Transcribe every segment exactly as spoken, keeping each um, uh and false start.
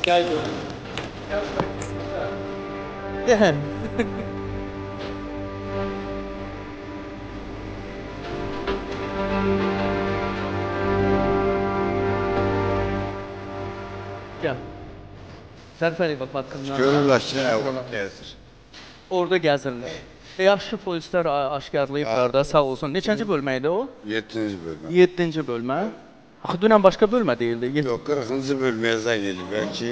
Gel bu. Gel. Gel. Zərfəli bak hakkında. Görürlər ki, orada gəzir. Orada gəzirlər. E, yaxşı polislər aşkarlayıblar da, sağ olsun. Neçənci bölməydi o? Yeddinci bölmə. Yeddinci bölmə. Axı, dünən başqa bölmə deyildi. Yox, qırxıncı bölməyə zəng ediblər ki,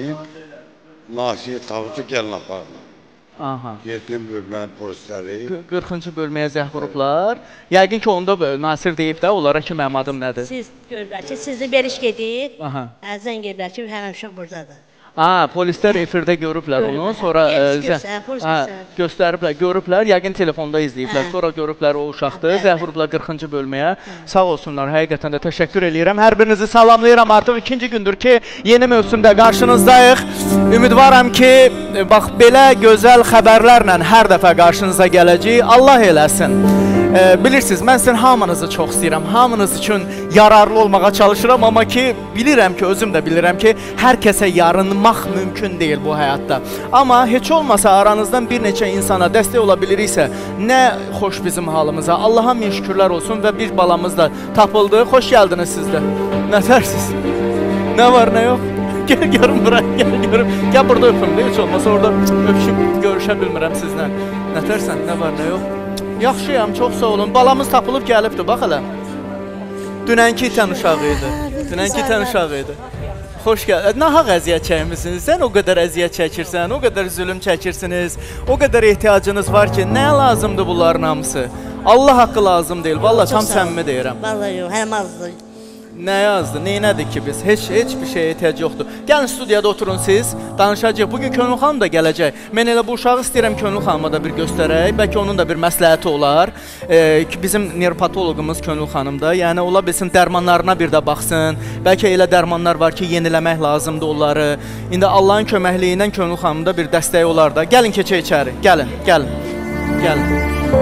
Nafiyə tabutu gəlin aparma. Aha. Yeddinci bölmənin polisləri. qırxıncı bölməyə zəng vurublar. Yəqin ki, onda Nasir deyib də, onlara ki, mənim adım nədir? Siz görürlər ki, sizi beriş gedir. Aha. Zəng edirlər ki, həmən uşaq buradadır. Aa, polislər efirdə görüblər onu, sonra göstəriblər, görüblər, yəqin telefonda izləyiblər, sonra görüblər o uşaqdır, zəng vurublar qırxıncı bölməyə. Sağ olsunlar, həqiqətən də təşəkkür edirəm. Hər birinizi salamlayıram, artıq ikinci gündür ki, yeni mövsümdə qarşınızdayıq. Ümidvaram ki, bax, belə gözəl xəbərlərlə hər dəfə qarşınıza gələcək. Allah eləsin. E, bilirsiniz, mən sizin hamınızı çox istəyirəm, hamınız üçün yararlı olmağa çalışıram, amma ki, bilirəm ki, özüm də bilirəm ki, hər kəsə yarınmaq mümkün deyil bu həyatda. Amma heç olmasa aranızdan bir neçə insana dəstək ola biliriksə, nə xoş bizim halımıza, Allaha min şükürlər olsun və bir balamız da tapıldı. Xoş gəldiniz siz də. Nə tərsiz? Nə var, nə yox? Gəl görüm bura, gəl görüm. Gəl burada öpüm də, heç olmasa orada öpüşüb görüşə bilmirəm sizlə. Nə tərsən, nə var, nə yox? Yaxşıyam, çox sağ olun. Balamız tapılıb gəlibdir, bax hələ. Dünənki itən uşağı idi. Dünənki itən uşağı idi. Xoş gəldiniz. Nahaq əziyyət çəkmisiniz. Sən o qədər əziyyət çəkirsən, o qədər zülüm çəkirsiniz, o qədər ehtiyacınız var ki, nə lazımdır bunların hamısı? Allah haqqı lazım deyil. Vallahi tam səmimi deyirəm. Vallahi yox, həm azdır. Nə yazdı, neynədir ki biz? Heç, heç bir şeyə ehtiyac yoxdur. Gəlin studiyada oturun siz, danışacaq. Bugün Könül xanım da gələcək. Mən elə bu uşağı istəyirəm Könül xanıma da bir göstərək. Bəlkə onun da bir məsləhəti olar. Ee, bizim nevropatoloqumuz Könül xanım da. Yəni, ola bilsin dərmanlarına bir də baxsın. Bəlkə elə dərmanlar var ki, yeniləmək lazımdır onları. İndi Allahın köməkliyi ilə Könül xanımda bir dəstəyi olar da. Gəlin keçək içəri. Gəlin, gəlin, gəlin.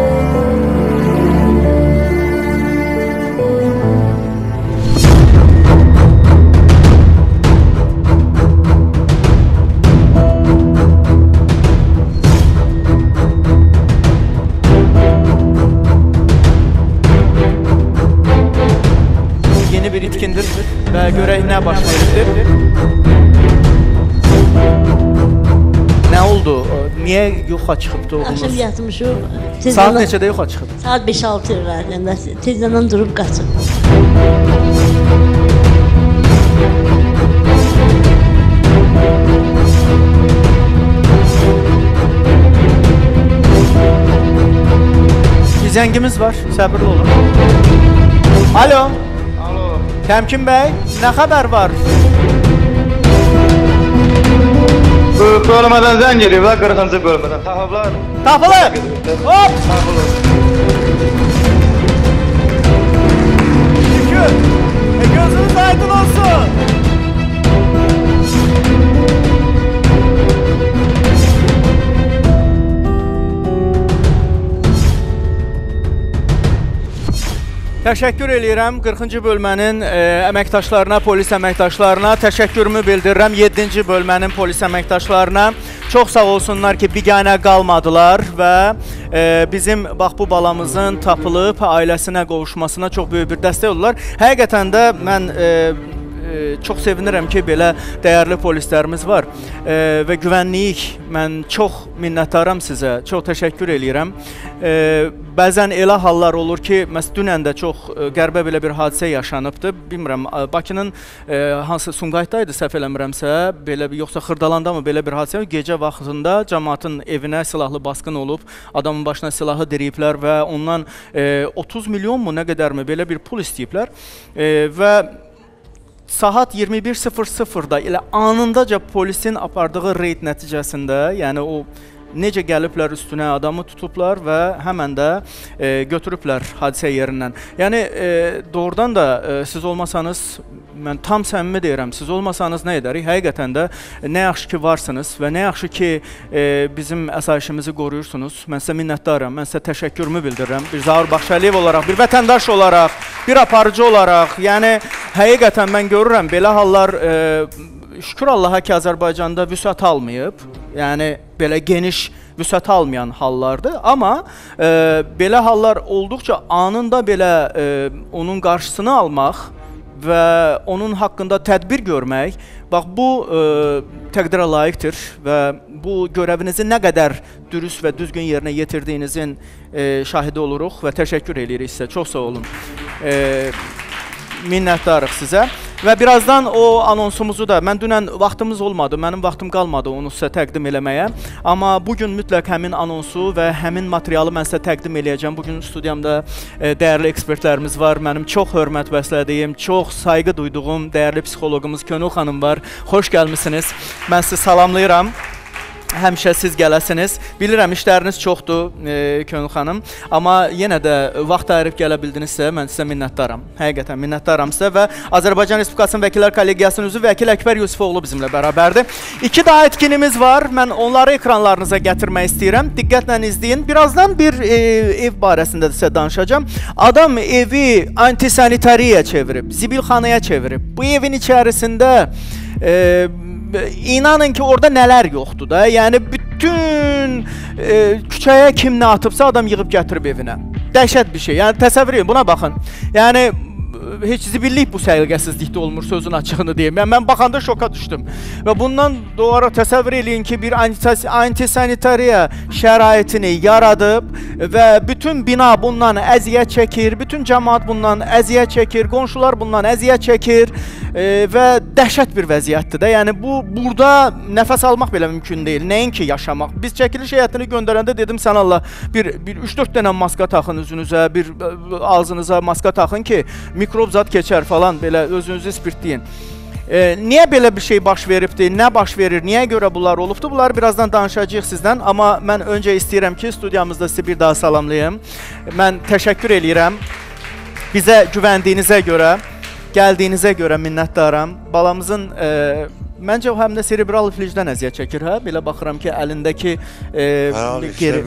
Bir itkindir və görək nə baş veribdir. Nə oldu? Niyə yoxa çıxıbdı oğlunuz? Axşam yatmışıq. Saat neçədə yoxa çıxıb? Saat beş altı rayonunda. Tezdən durub qaçıb. Bir zəngimiz var, səbirli olun. Alo. Təmkin bəy, nə xəbər var? Bölmədən zəng ediblər, qırxıncı bölmədən. Tapıblar. Tapılıb! Hop! Tapılıb. Şükür! E, gözünüz aydın olsun! Təşəkkür eləyirəm qırxıncı bölmənin e, əməkdaşlarına, polis əməkdaşlarına, təşəkkürümü bildirirəm yeddinci bölmənin polis əməkdaşlarına. Çox sağ olsunlar ki, biganə qalmadılar və e, bizim bax bu balamızın tapılıb ailəsinə qovuşmasına çox böyük bir dəstək oldular. Həqiqətən də mən e, çox sevinirəm ki, belə dəyərli polislərimiz var e, və güvənliyik. Mən çox minnətdaram sizə, çox təşəkkür eləyirəm. E, bəzən elə hallar olur ki, məsələn, dünən də çox qəribə belə bir hadisə yaşanıbdır. Bilmirəm, Bakının e, hansı Sumqayıtdaydı, səhv eləmirəmsə, belə bir, yoxsa Xırdalanda mı belə bir hadisə? Gecə vaxtında cəmaatın evinə silahlı basqın olub, adamın başına silahı diriyiblər və ondan e, otuz milyon mu, nə qədər mi belə bir pul istəyiblər e, və saat iyirmi bir sıfır sıfırda elə anındaca polisin apardığı reyd nəticəsində, yəni o necə gəliblər üstünə adamı tutublar və həmən də e, götürüblər hadisə yerindən. Yəni e, doğrudan da e, siz olmasanız, mən tam səmimi deyirəm, siz olmasanız nə edərik? Həqiqətən də nə yaxşı ki varsınız və nə yaxşı ki e, bizim əsayişimizi qoruyursunuz. Mən sizə minnətdaram, mən sizə təşəkkürümü bildirirəm. Bir Zaur Baxşəliyev olaraq, bir vətəndaş olaraq, bir aparıcı olaraq, yəni həqiqətən mən görürəm belə hallar e, şükür Allaha ki Azərbaycanda vüsət almayıb. Yəni belə geniş vüsət almayan hallardır. Amma e, belə hallar olduqca anında belə e, onun qarşısını almaq və onun haqqında tədbir görmək, bax bu e, təqdirə layiqdir və bu görəvinizi nə qədər dürüst və düzgün yerinə yetirdiyinizin e, şahidi oluruq və təşəkkür edirik sizə. Çox sağ olun. E, minnətdarıq sizə. Və birazdan o anonsumuzu da, mən dünən vaxtımız olmadı, mənim vaxtım qalmadı onu sizə təqdim eləməyə. Amma bugün mütləq həmin anonsu və həmin materialı mən sizə təqdim eləyəcəm. Bugün studiyamda e, dəyərli ekspertlərimiz var. Mənim çox hörmət bəslədiyim, çox sayğı duyduğum dəyərli psixoloqumuz Könül xanım var. Xoş gəlmisiniz. Mən sizi salamlayıram. Həmişə siz gələsiniz. Bilirəm, işləriniz çoxdur, e, Könül xanım. Amma yenə də vaxt ayırıb gələ bildinizsə, mən sizə minnətdaram. Həqiqətən minnətdaram sizə və Azərbaycan Respublikasının Vəkillər Kollegiyasının üzvü Vəkil Əkbər Yusifoğlu bizimlə bərabərdir. İki daha etkinimiz var. Mən onları ekranlarınıza gətirmək istəyirəm. Diqqətlə izləyin. Birazdan bir e, ev barəsində də sizə danışacağım. Adam evi antisanitariya çevirib, zibilxanaya çevirib. Bu evin içərisində e, İnanın ki, orada nələr yoxdur da. Yəni, bütün e, küçəyə kim nə atıbsa adam yığıb gətirib evinə. Dəhşət bir şey. Yəni, təsəvvür edin, buna baxın. Yəni, heç zibillik bu səliqəsizlikdə olmur, sözün açığını deyim. Yəni, mən baxanda şoka düşdüm. Və bundan doğru təsəvvür edin ki, bir antisanitariya şəraitini yaradıb və bütün bina bundan əziyyət çəkir, bütün cəmaat bundan əziyyət çəkir, qonşular bundan əziyyət çəkir e, və dəhşət bir vəziyyətdir də. Yəni, bu, burada nəfəs almaq belə mümkün deyil, nəinki yaşamaq. Biz çəkiliş heyətini göndərəndə dedim, sən Allah, bir üç dörd dənə maska taxın üzünüzə, bir ağzınıza maska taxın ki, mikrob zat keçər falan, belə özünüzü spirtləyin. E, niyə belə bir şey baş veribdir, nə baş verir, niyə görə bunlar olubdur? Bunları birazdan danışacağıq sizdən, amma mən öncə istəyirəm ki, studiyamızda sizi bir daha salamlayım. Mən təşəkkür eləyirəm bizə güvəndiyinizə görə, gəldiyinizə görə minnətdaram. Balamızın, e, məncə o həm də serebral iflicdən əziyyət çəkir, hə? Belə baxıram ki, əlindəki e, geri,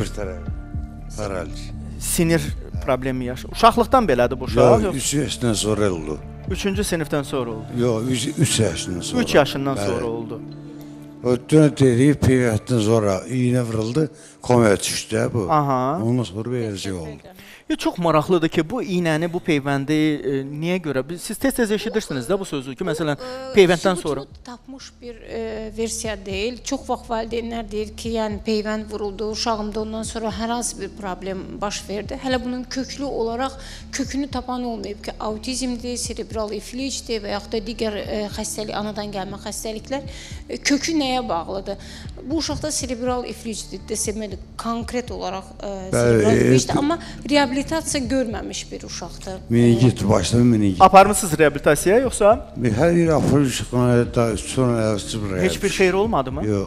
sinir problemi yaşır. Uşaqlıqdan belədir bu uşaq? Yox, üç yaşından sonra oldu. Üçüncü sinifdən sonra oldu? Yox, üç yaşından sonra. Üç yaşından sonra oldu. O dönə deyib, peyvətdən sonra iğnə vırıldı, komaya düşdü bu. Aha. Ondan sonra beləcə oldu. Ya, çox maraqlıdır ki, bu iğnəni, bu peyvəndi e, niyə görə? Siz tez-tez eşidirsiniz də bu sözü ki, məsələn, peyvənddən sonra. Tapmış bir e, versiya deyil. Çox vaxt valideynlər deyir ki, yəni peyvənd vuruldu, uşağımda ondan sonra hər hansı bir problem baş verdi. Hələ bunun köklü olaraq kökünü tapan olmayıb ki, autizmdir, serebral iflicdir və yaxud da digər e, xəstəlik, anadan gəlmə xəstəliklər e, kökü nəyə bağlıdır? Bu uşaqda serebral iflicdir, desəməli, konkret olaraq e, serebral iflicdir, amma reabilitasiya görməmiş bir uşaqdır. Meningit, başda meningit. Aparmısınız reabilitasiyaya, yoxsa? Hər yer aparış, sonra sıfır. Heç bir şey olmadı mı? Yox.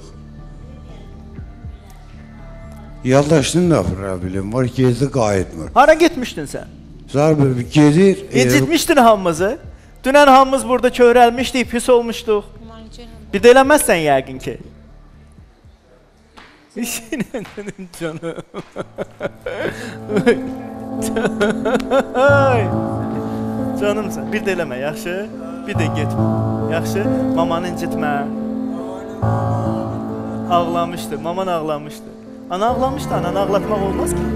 Yaldaşını da aparabilim, var gezdi qayıtmır. Hara getmişdin sən? Zar bir gedir. İncitmişdin hamımızı. Dünən hamımız burada kövrəlmişdik, pis olmuşduq. Bir də eləməzsən yəqin ki. Canım. Canımsan, bir də eləmə, yaxşı? Bir də getmə, yaxşı? Mamanı incitmə. Ağlamışdı, maman ağlamışdı. Ana ağlamışdı, ananı ağlatmaq olmaz ki.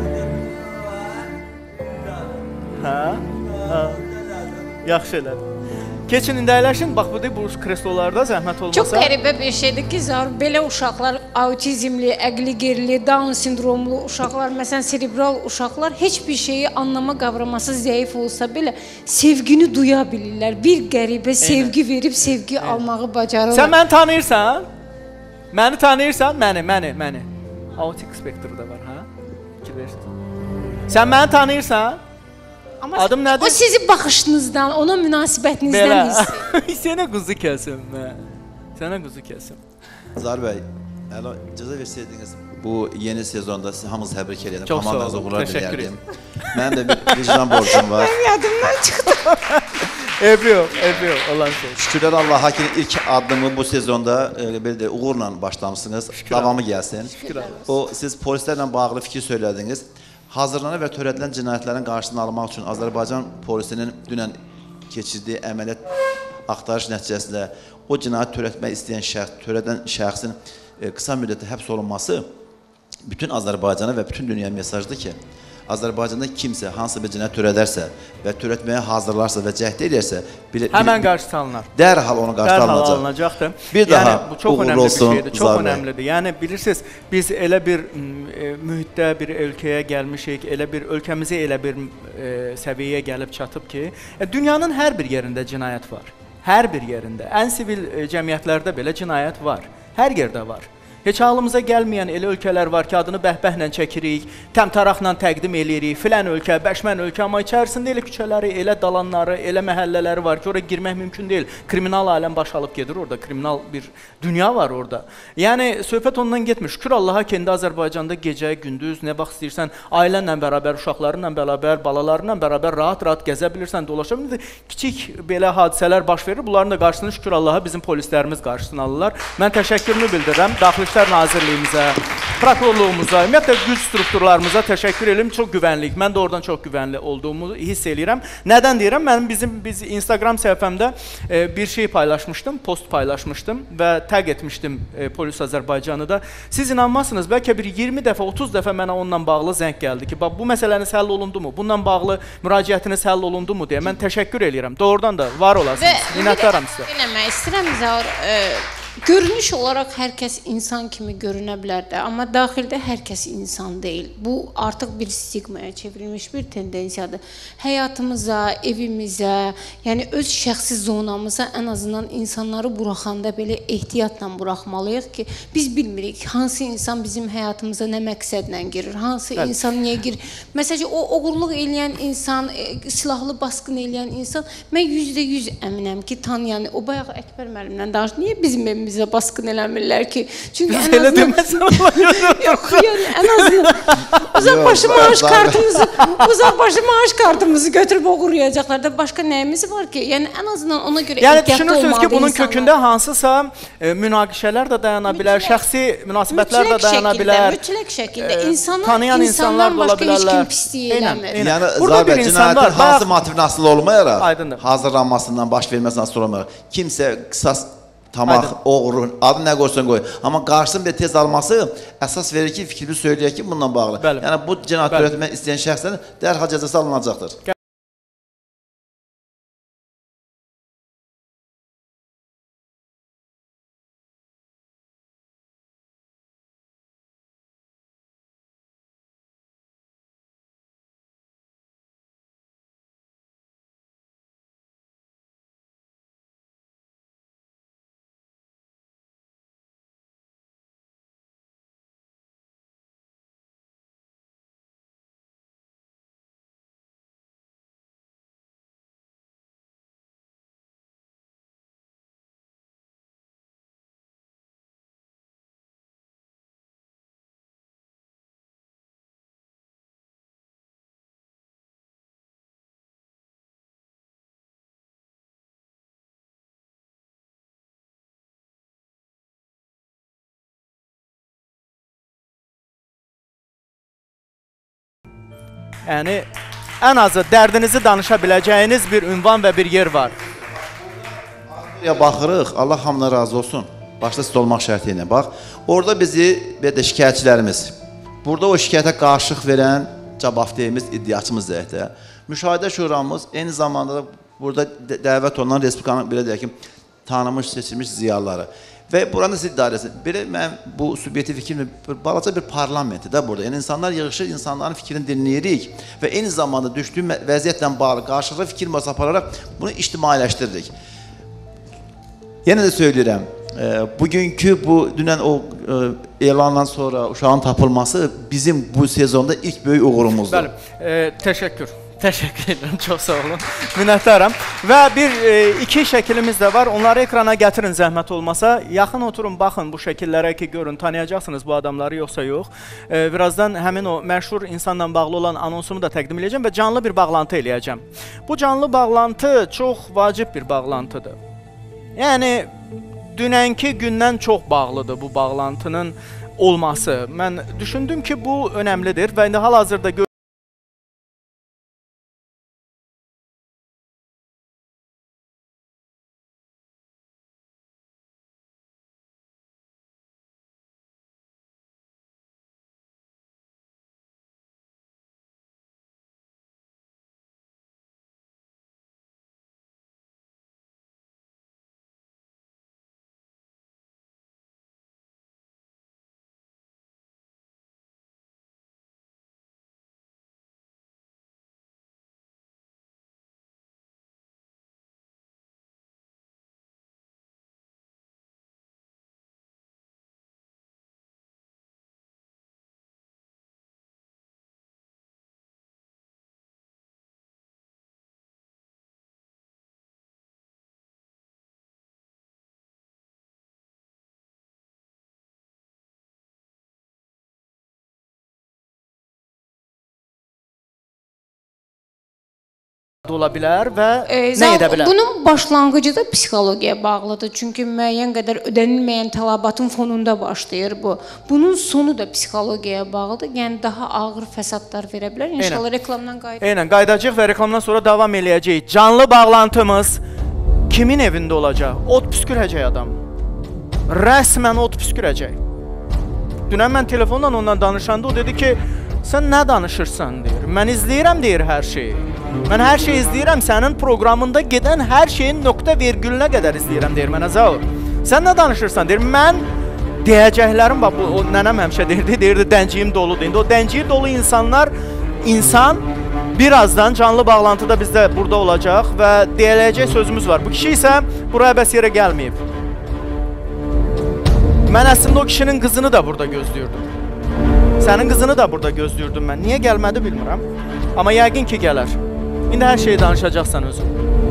Hə? Hə? Yaxşı elədi. Keçin, indi əyləşin, bax bu bu kreslolarda zəhmət olmasa. Çox qəribə bir şeydir ki, Zaur, belə uşaqlar, autizmli, əqli gerili, Down sindromlu uşaqlar, məsələn, serebral uşaqlar heç bir şeyi anlama qavraması zəif olsa belə sevgini duya bilirlər. Bir qəribə sevgi verib sevgi Eynən. almağı bacarırlar. Sən məni tanıyırsan? Məni tanıyırsan? Məni, məni, məni. Autik spektrdə var, hə? Fikir versin. Sən məni tanıyırsan? Amma adım nədir? O sizin baxışınızdan, ona münasibətinizdən hiss. Sənə quzu kəsim mən. Sənə quzu kəsim. Zar bəy, əla icazə versəydiniz bu yeni sezonda sizi hamınızı təbrik edirəm. Çox sağ olun, təşəkkür edirəm. Mənim də bir vicdan borcum var. Mənim yadımdan çıxdı. Ev yox, ev yox, olan şey. Şükürlər Allaha ki, ilk addımı bu sezonda e, belə də uğurla başlamışsınız. Davamı gəlsin. O, siz polislərlə bağlı fikir söylədiniz. Hazırlanan və törədilən cinayətlərin qarşısını almaq üçün Azərbaycan polisinin dünən keçirdiyi əməliyyat axtarış nəticəsində o cinayət törətmək istəyən şəxs, törədən şəxsin e, qısa müddətdə həbs olunması bütün Azərbaycana və bütün dünyaya mesajdır ki, Azərbaycanda kimsə hansı bir cinayət törədərsə və törətməyə hazırlarsa və cəhd edirsə, bil, həmən bil, qarşısı alınır. Dərhal onu qarşı Dərhal alınacaq. alınacaqdır. Bir yəni, daha bu çox uğurlu önəmli olsun, bir şeydir. Çox Zahir bəy. önəmlidir. Yəni bilirsiniz, biz elə bir e, mühitdə bir ölkəyə gəlmişik, elə bir ölkəmizə elə bir e, səviyyəyə gəlib çatıb ki, e, dünyanın hər bir yerində cinayət var. Hər bir yerində. Ən sivil e, cəmiyyətlərdə belə cinayət var. Hər yerdə var. Heç halımıza gəlməyən elə ölkələr var ki, adını bəhbəhlə çəkirik, təmtaraqla təqdim eləyirik, filən ölkə, bəşmən ölkə, amma içərisində elə küçələri, elə dalanları, elə məhəllələri var ki, oraya girmək mümkün deyil. Kriminal aləm baş alıb gedir orada, kriminal bir dünya var orada. Yəni, söhbət ondan getmir. Şükür Allaha ki, indi Azərbaycanda gecə, gündüz, nə vaxt istəyirsən, ailənlə bərabər, uşaqlarınla bərabər, balalarınla bərabər rahat-rahat gəzə bilirsən, dolaşa bilirsən. Kiçik belə hadisələr baş verir, bunların da qarşısını şükür Allaha bizim polislərimiz qarşısını alırlar. Mən təşəkkürümü bildirirəm. Daxili İşlər Nazirliyimizə, prokurorluğumuza, ümumiyyətlə güc strukturlarımıza təşəkkür edirəm. Çox güvənlik. Mən də oradan çox güvənli olduğumu hiss eləyirəm. Nədən deyirəm? Mənim bizim biz Instagram səhifəmdə e, bir şey paylaşmışdım, post paylaşmışdım və təq etmişdim e, Polis Azərbaycanı da. Siz inanmazsınız, bəlkə bir iyirmi dəfə, otuz dəfə mənə onunla bağlı zəng gəldi ki, bax bu məsələniz həll olundumu? Bununla bağlı müraciətiniz həll olundumu deyə mən təşəkkür eləyirəm. Doğrudan da var olasınız. Minnətdaram sizə. Eləmək istəyirəm Zaur. E Görünüş olaraq hər kəs insan kimi görünə bilər də, amma daxildə hər kəs insan deyil. Bu artıq bir stigmaya çevrilmiş bir tendensiyadır. Həyatımıza, evimizə, yəni öz şəxsi zonamıza ən azından insanları buraxanda belə ehtiyatla buraxmalıyıq ki, biz bilmirik hansı insan bizim həyatımıza nə məqsədlə girir, hansı evet. insan niyə girir. Məsələn, o oğurluq eləyən insan, e, silahlı basqın eləyən insan, mən yüzdə yüz əminəm ki, tanıyan, o bayaq Əkbər müəllimlə danışdı, niyə bizim evimizə bizə basqın eləmirlər ki. Çünki ən elə deməsən olayır. Yox, yəni ən azından uzaqbaşı maaş kartımızı, uzaqbaşı maaş kartımızı götürüb oğurlayacaqlar da başqa nəyimiz var ki? Yəni ən azından ona görə yəni, ehtiyatlı olmalıdır. Yəni düşünürsünüz ki, bunun insanlar. kökündə hansısa e, münaqişələr də dayana bilər, mütləq, şəxsi münasibətlər də dayana şəkildə, bilər. Mütləq şəkildə insanlar tanıyan insanlar da ola bilərlər. Pisliyi eləmir. Yəni burada bir insan var. Hansı motivin asılı olmayaraq, aydındır. Hazırlanmasından, baş verməsindən asılı olmayaraq, kimsə qisas tamaq, oğurun, adı nə qoysan qoy. Amma qarşısını bir tez alması əsas verir ki, fikrimi söyləyək ki, bununla bağlı. Bəli. Yəni bu cinayət törətmək istəyən şəxslərin dərhal cəzası alınacaqdır. Yəni, ən azı dərdinizi danışa biləcəyiniz bir ünvan və bir yer var. Ya baxırıq, Allah hamına razı olsun. Başda siz olmaq şərti ilə. Bax, orada bizi belə şikayətçilərimiz, burada o şikayətə qarşılıq verən cavabdehimiz, iddiaçımız deyək. Müşahidə şuramız eyni zamanda da burada dəvət olunan Respublikanın belə deyək ki, tanınmış, seçilmiş ziyalıları. Və buranın siz idarəsi, belə mən bu subyektiv fikrimlə balaca bir parlamenti də burada. Yəni insanlar yığışır, insanların fikrini dinləyirik və eyni zamanda düşdüyü vəziyyətlə bağlı qarşılıqlı fikir masası apararaq bunu ictimailəşdiririk. Yenə də söyləyirəm, e, bugünkü bu dünən o e, elandan sonra uşağın tapılması bizim bu sezonda ilk böyük uğurumuzdur. Bəli, e, təşəkkür. Təşəkkür edirəm, çox sağ olun. Minnətdaram. Və bir, e, iki şəkilimiz də var. Onları ekrana gətirin zəhmət olmasa. Yaxın oturun, baxın bu şəkillərə ki, görün, tanıyacaqsınız bu adamları, yoxsa yox. E, birazdan həmin o məşhur insanla bağlı olan anonsumu da təqdim edəcəm və canlı bir bağlantı eləyəcəm. Bu canlı bağlantı çox vacib bir bağlantıdır. Yəni, dünənki gündən çox bağlıdır bu bağlantının olması. Mən düşündüm ki, bu önəmlidir və indi hal-hazırda ola bilər və E, nə zam- edə bilər? Bunun başlanğıcı da psixologiyaya bağlıdır. Çünki müəyyən qədər ödənilməyən tələbatın fonunda başlayır bu. Bunun sonu da psixologiyaya bağlıdır. Yəni daha ağır fəsadlar verə bilər. İnşallah reklamdan qayıdıb. Eynən, qaydacıq və reklamdan sonra davam eləyəcəyik. Canlı bağlantımız kimin evində olacaq? Ot püskürəcək adam. Rəsmən ot püskürəcək. Dünən mən telefonla ondan danışanda o dedi ki, sən nə danışırsan deyir. Mən izləyirəm deyir hər şeyi. Mən hər şeyi izləyirəm, sənin proqramında gedən hər şeyin nöqtə vergülünə qədər izləyirəm deyir mənə Zaur. Sən nə danışırsan deyir. Mən deyəcəklərim, bax bu o nənəm həmişə deyirdi, deyirdi dənciyim doludur. İndi o dənciyi dolu insanlar, insan birazdan canlı bağlantıda bizdə burada olacaq və deyiləcək sözümüz var. Bu kişi isə buraya bəs yerə gəlməyib. Mən əslində o kişinin qızını da burada gözləyirdim. Sənin qızını da burada gözləyirdim mən. Niyə gəlmədi bilmirəm. Amma yəqin ki gələr. İndi hər şeyi danışacaqsan özün.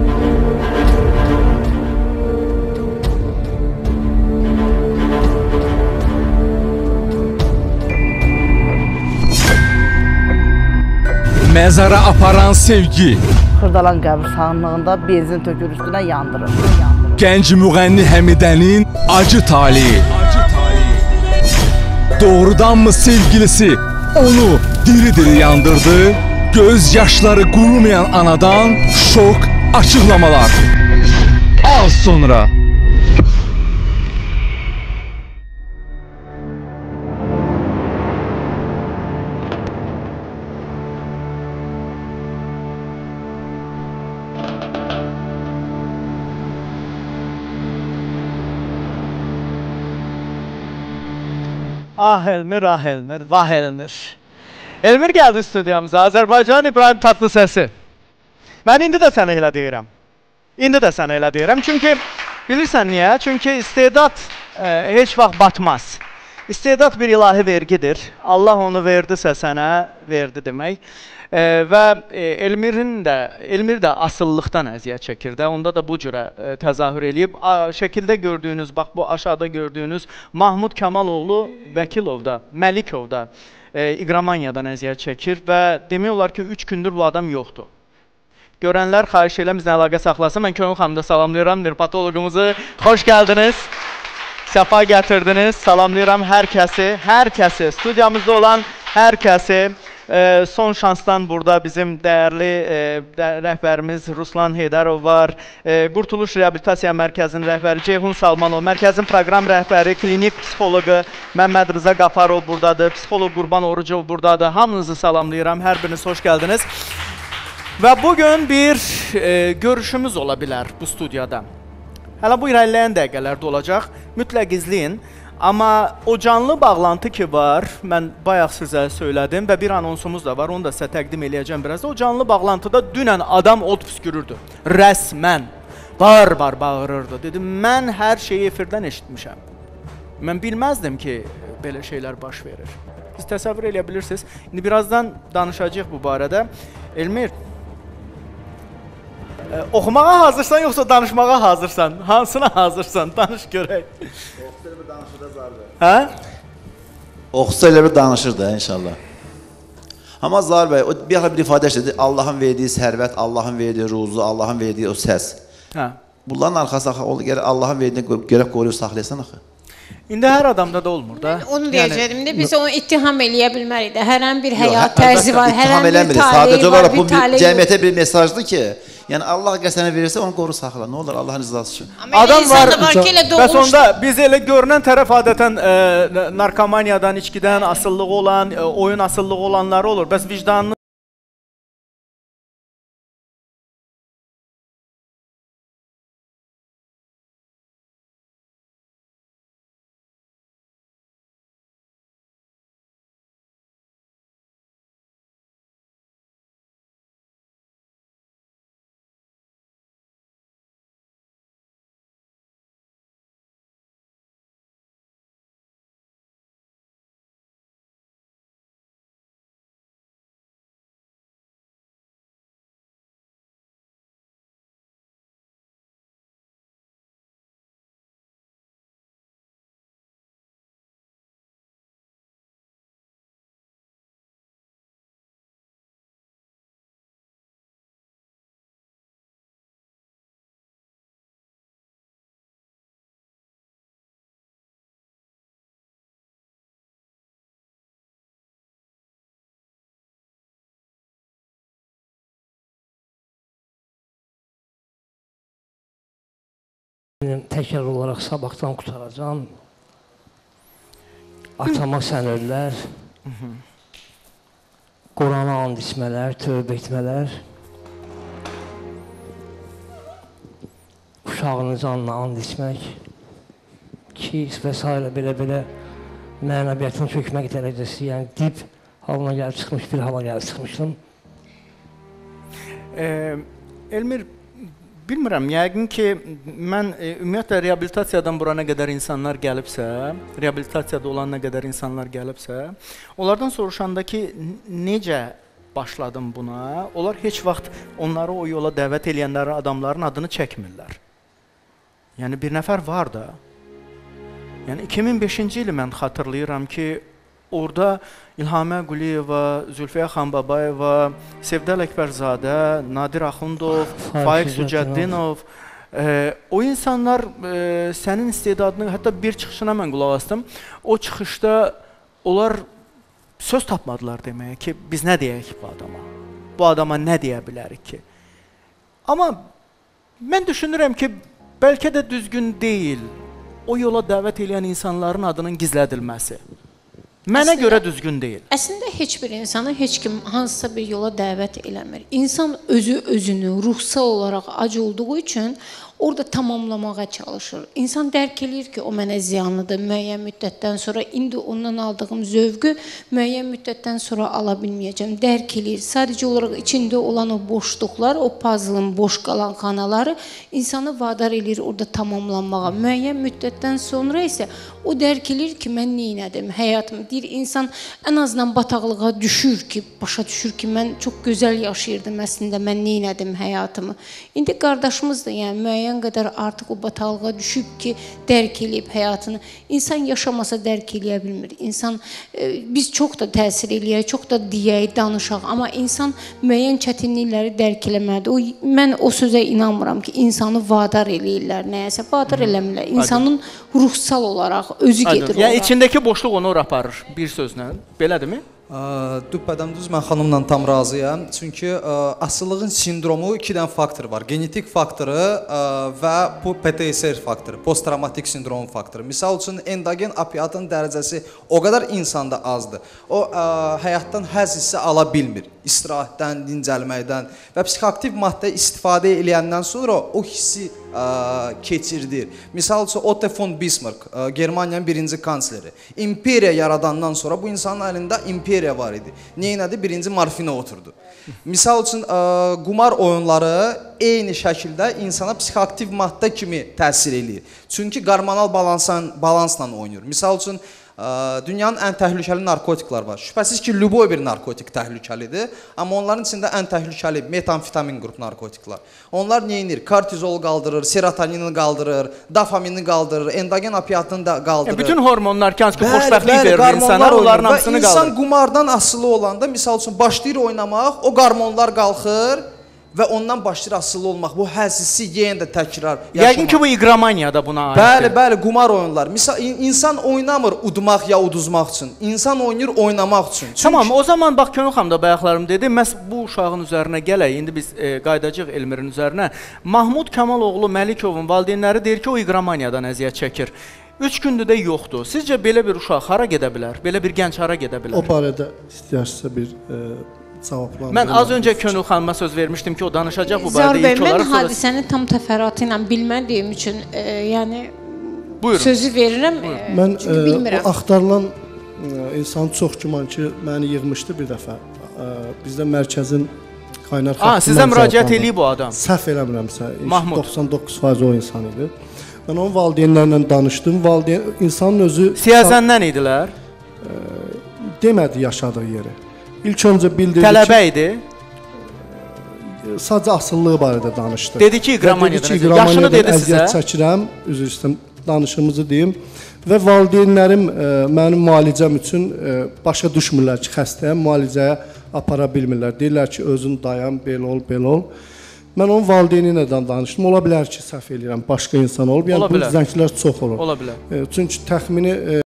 Məzara aparan sevgi. Xırdalan qəbirstanlığında benzin tökür üstünə yandırır. Gənc müğənni Həmidənin acı taleyi. Doğrudanmı sevgilisi onu diri-diri yandırdı? Göz yaşları qurumayan anadan şok açıqlamalar. Az sonra. Ah Elmir, ah Elmir, vah Elmir. Elmir gəldi studiyamıza, Azərbaycan İbrahim Tatlısəsi. Mən indi də sənə elə deyirəm. İndi də sənə elə deyirəm. Çünki, bilirsən niyə? Çünki istedad e, heç vaxt batmaz. İstedad bir ilahi vergidir. Allah onu verdisə sənə verdi demək. E, və e, Elmirin də, Elmir də asıllıqdan əziyyət çəkir də. Onda da bu cürə e, təzahür eləyib. A, şəkildə gördüyünüz, bax bu aşağıda gördüyünüz Mahmud Kamaloğlu Vəkilovda, Məlikovda e, iqramaniyadan əziyyət çəkir və demək olar ki, üç gündür bu adam yoxdur. Görənlər xahiş edirəm bizlə əlaqə saxlasın. Mən Könül xanımı da salamlayıram, nörpatoloqumuzu. Xoş gəldiniz. Səfa gətirdiniz. Salamlayıram hər kəsi, hər kəsi, studiyamızda olan hər kəsi. E, son şansdan burada bizim dəyərli e, də, rəhbərimiz Ruslan Heydərov var. E, Qurtuluş Reabilitasiya Mərkəzinin rəhbəri Ceyhun Salmanov, mərkəzin proqram rəhbəri, klinik psixoloqu Məmməd Rıza Qafarov buradadır, psixoloq Qurban Orucov buradadır. Hamınızı salamlayıram, hər biriniz xoş gəldiniz. Və bugün bir e, görüşümüz ola bilər bu studiyada. Hələ bu irəliləyən dəqiqələrdə olacaq, mütləq izləyin. Amma o canlı bağlantı ki var, mən bayaq sizə söylədim və bir anonsumuz da var, onu da sizə təqdim eləyəcəm biraz da. O canlı bağlantıda dünən adam od püskürürdü, rəsmən, bar-bar bağırırdı. Dedim, mən hər şeyi efirdən eşitmişəm. Mən bilməzdim ki, belə şeylər baş verir. Siz təsəvvür eləyə bilirsiniz. İndi birazdan danışacağıq bu barədə. Elmir, e, oxumağa hazırsan yoxsa danışmağa hazırsan? Hansına hazırsan? Danış görək. Hə? Oxusa elə bir danışır da inşallah. Amma Zahir bəy, o bir yaxla bir ifadə işlədi. Allahın verdiyi sərvət, Allahın verdiyi ruzu, Allahın verdiyi o səs. Hə. Bunların arxası gəlir Allahın verdiyini görək qoruyub saxlayasan axı. İndi hər adamda da olmur da. Onu deyəcəkdim də, biz onu ittiham eləyə bilmərik də. Hər an bir Yox, həyat hə- tərzi var, hər ittiham an bir eləmirik. taleyi Sadəcə var, olaraq bu bir taleyi cəmiyyətə bir mesajdır ki, yəni Allah qəsənə verirsə onu qoru saxla. Nə olur Allahın rızası üçün. Amma elə insan da var ki, elə Bəs doğulmuş. onda biz elə görünən tərəf adətən e, narkomaniyadan, içkidən asıllığı olan, e, oyun asıllığı olanları olur. Bəs vicdanını təkrar olaraq sabahdan qutaracam. Atama sənədlər, Qurana and içmələr, tövbə etmələr, uşağını canına and içmək, ki, və s. belə-belə mənəviyyatın çökmək dərəcəsi, yəni dib halına gəlib çıxmış, bir hala gəlib çıxmışdım. Ee, Elmir, bilmirəm, yəqin ki, mən e, ümumiyyətlə reabilitasiyadan bura nə qədər insanlar gəlibsə, reabilitasiyada olan nə qədər insanlar gəlibsə, onlardan soruşanda ki, necə başladım buna, onlar heç vaxt onları o yola dəvət eləyənlərin, adamların adını çəkmirlər. Yəni, bir nəfər var da, yəni iki min beşinci ili mən xatırlayıram ki, orada İlhamə Quliyeva, Zülfiyə Xanbabayeva, Sevdəl Əkbərzadə, Nadir Axundov, Faiq Sücəddinov, e, o insanlar e, sənin istedadını, hətta bir çıxışına mən qulaq asdım, o çıxışda onlar söz tapmadılar deməyə ki, biz nə deyək bu adama, bu adama nə deyə bilərik ki. Amma mən düşünürəm ki, bəlkə də düzgün deyil o yola dəvət edən insanların adının gizlədilməsi. Mənə əslində, görə düzgün deyil. Əslində heç bir insanı heç kim hansısa bir yola dəvət eləmir. İnsan özü özünü ruhsal olaraq ac olduğu üçün orada tamamlamağa çalışır. İnsan dərk eləyir ki, o mənə ziyanlıdır müəyyən müddətdən sonra. İndi ondan aldığım zövqü müəyyən müddətdən sonra ala bilməyəcəm. Dərk eləyir. Sadəcə olaraq içində olan o boşluqlar, o puzzle-ın boş qalan xanaları insanı vadar eləyir orada tamamlanmağa. Müəyyən müddətdən sonra isə o dərk eləyir ki, mən neynədim, həyatım. Deyir, insan ən azından bataqlığa düşür ki, başa düşür ki, mən çox gözəl yaşayırdım əslində, mən neynədim həyatımı. İndi qardaşımız da yəni müəyyən qədər artıq o bataqlığa düşüb ki, dərk eləyib həyatını. İnsan yaşamasa dərk eləyə bilmir. İnsan, e, biz çox da təsir eləyək, çox da deyək, danışaq, amma insan müəyyən çətinlikləri dərk eləməlidir. O, mən o sözə inanmıram ki, insanı vadar eləyirlər nəyəsə, vadar eləmirlər. İnsanın ruhsal olaraq özü gedir ora. Yəni içindəki boşluq onu ora aparır, bir sözlə. Belədirmi? Düppədən düz mən xanımla tam razıyam. Çünki ə, asıllığın sindromu iki dənə faktor var. Genetik faktoru ə, və bu P T S R faktoru, posttraumatik sindrom faktoru. Misal üçün endogen opiatın dərəcəsi o qədər insanda azdır. O ə, həyatdan həzz hissi ala bilmir. İstirahətdən, dincəlməkdən və psixoaktiv maddə istifadə edəndən sonra o hissi ə, keçirdir. Misal üçün Otto von Bismarck, ə, Germaniyanın birinci kansleri. İmperiya yaradandan sonra bu insanın əlində imperiya var idi. Neynədi? Birinci morfinə oturdu. Misal üçün ə, qumar oyunları eyni şəkildə insana psixoaktiv maddə kimi təsir eləyir. Çünki hormonal balansla, balansla oynayır. Misal üçün dünyanın ən təhlükəli narkotiklar var. Şübhəsiz ki, lüboy bir narkotik təhlükəlidir. Amma onların içində ən təhlükəli metamfetamin qrup narkotiklar. Onlar neyinir? Kortizol qaldırır, serotonini qaldırır, dopamini qaldırır, endogen opiatını da qaldırır. E, bütün hormonlar ki, hansı ki, xoşbəxtlik verir insana, onların hamısını qaldırır. İnsan qumardan asılı olanda, misal üçün, başlayır oynamaq, o hormonlar qalxır və ondan başlayır asılı olmaq. Bu həzisi yenə də təkrar yaşamaq. Yəqin ki, bu iqramaniya da buna aiddir. Bəli, bəli, qumar oyunlar. Misal, insan oynamır udmaq ya uduzmaq üçün. İnsan oynayır oynamaq üçün. Çünki... Tamam, o zaman bax, Könül xanım da bayaqlarım dedi, məhz bu uşağın üzərinə gələk, indi biz e, qaydacaq Elmirin üzərinə. Mahmud Kamaloğlu Məlikovun valideynləri deyir ki, o iqramaniyadan əziyyət çəkir. Üç gündür də yoxdur. Sizcə belə bir uşaq hara gedə bilər? Belə bir gənc hara gedə bilər? O barədə istəyərsə bir... E... Mən az öncə Könül xanıma söz vermişdim ki, o danışacaq bu barədə ilk olaraq. Mən hadisəni tam təfərrüatı ilə bilmədiyim üçün, e, yəni Buyurun. Sözü verirəm, e, mən, çünki bilmirəm. O axtarılan e, insan çox güman ki, məni yığmışdı bir dəfə. E, bizdə mərkəzin qaynar xəttından... Sizə müraciət eləyib bu adam? Səhv eləmirəmsə, Mahmud. doxsan doqquz faiz o insan idi. Mən onun valideynlərlə danışdım. Valideyn, insanın özü... Siyazəndən idilər? E, demədi yaşadığı yeri. İlk öncə bildirdi Tələbə idi? Sadəcə asıllığı barədə danışdı. Dedi ki, iqramaniyadan, yaşını dedi sizə? Əziyyət çəkirəm, üzr istəyirəm, danışımızı deyim. Və valideynlərim e, mənim müalicəm üçün e, başa düşmürlər ki, xəstəyəm, müalicəyə apara bilmirlər. Deyirlər ki, özün dayan, belə ol, belə ol. Mən onun valideyni ilə danışdım. Ola bilər ki, səhv eləyirəm, başqa insan olub. Yəni, bu zənglər çox olur. Ola bilər. E, çünki təxmini... E,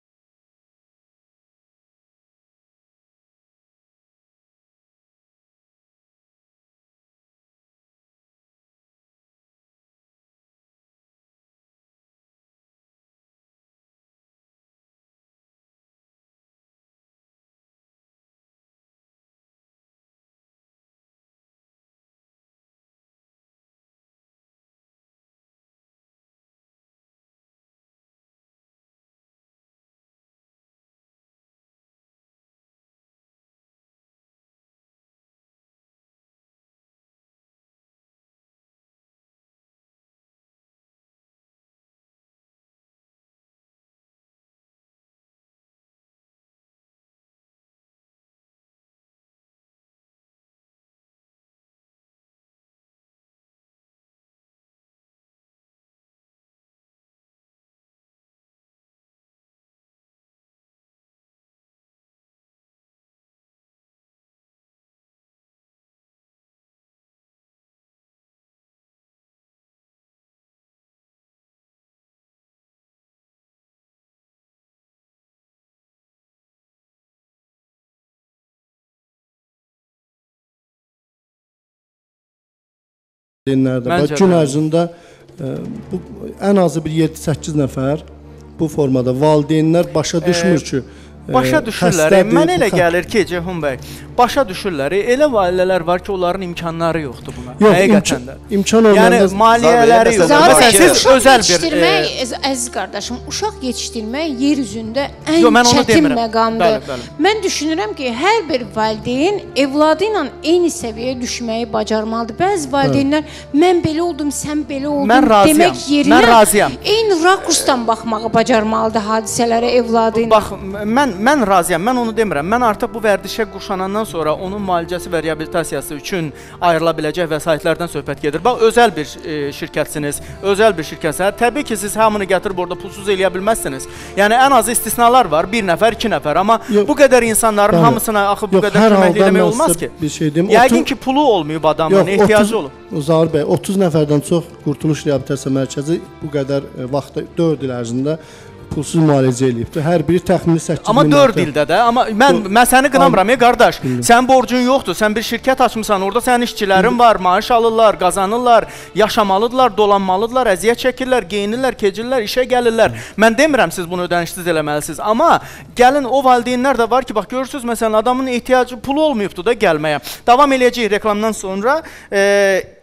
valideynlər də var. Məncə Gün də. ərzində e, bu ən azı bir yeddi səkkiz nəfər bu formada valideynlər başa düşmür ki, Başa e, düşürlər. xəstədir, Mənə elə bu xə- gəlir ki, Ceyhun bəy, başa düşürlər. Elə validelər var ki, onların imkanları yoxdur buna. Yox, Həqiqətən də. imkan, imkan olanda Yəni maliyyələri yox. Zaten Məsələn, siz Uşaq özəl bir yetişdirmək, e, əz- əziz qardaşım, uşaq yetişdirmək yer üzündə ən Yox, mən onu çətin demirəm. məqamdır. Bəli, bəli. Mən düşünürəm ki, hər bir valideyn evladı ilə eyni səviyyəyə düşməyi bacarmalıdır. Bəzi valideynlər mən belə oldum, sən belə oldun Mən razıyam. demək yerinə Mən razıyam. eyni rakursdan baxmağı bacarmalıdır hadisələrə evladı ilə. Bax, mən mən razıyam. Mən onu demirəm. Mən artıq bu vərdişə quşanandan sonra onun müalicəsi və reabilitasiyası üçün ayrıla biləcək vəsaitlərdən söhbət gedir. Bax, özəl bir e, şirkətsiniz, özəl bir şirkətsiniz. Təbii ki, siz hamını gətirib orada pulsuz eləyə bilməzsiniz. Yəni ən azı istisnalar var. Bir nəfər, iki nəfər. Amma Yox, bu qədər insanların bəli. hamısına axı bu Yox, qədər hər köməkli halda eləmək mən olmaz sizə ki. bir şey deyim. Yəqin otuz ki, pulu olmayıb adamın, ehtiyacı olub. Zahir bəy, otuz nəfərdən çox Qurtuluş Reabilitasiya Mərkəzi bu qədər e, vaxtda dörd il ərzində pulsuz müalicə eləyibdir. Hər biri təxmini səkkiz min. Amma dörd ildə də, amma mən mən səni qınamıram, ey qardaş. Sənin borcun yoxdur. Sən bir şirkət açmısan, orada sənin işçilərin var, maaş alırlar, qazanırlar, yaşamalıdırlar, dolanmalıdırlar, əziyyət çəkirlər, geyinirlər, keçirlər, işə gəlirlər. Mən demirəm siz bunu ödənişsiz eləməlisiniz, amma gəlin o valideynlər də var ki, bax görürsüz məsələn adamın ehtiyacı pulu olmayıbdı da gəlməyə. Davam eləyəcəyik reklamdan sonra. E,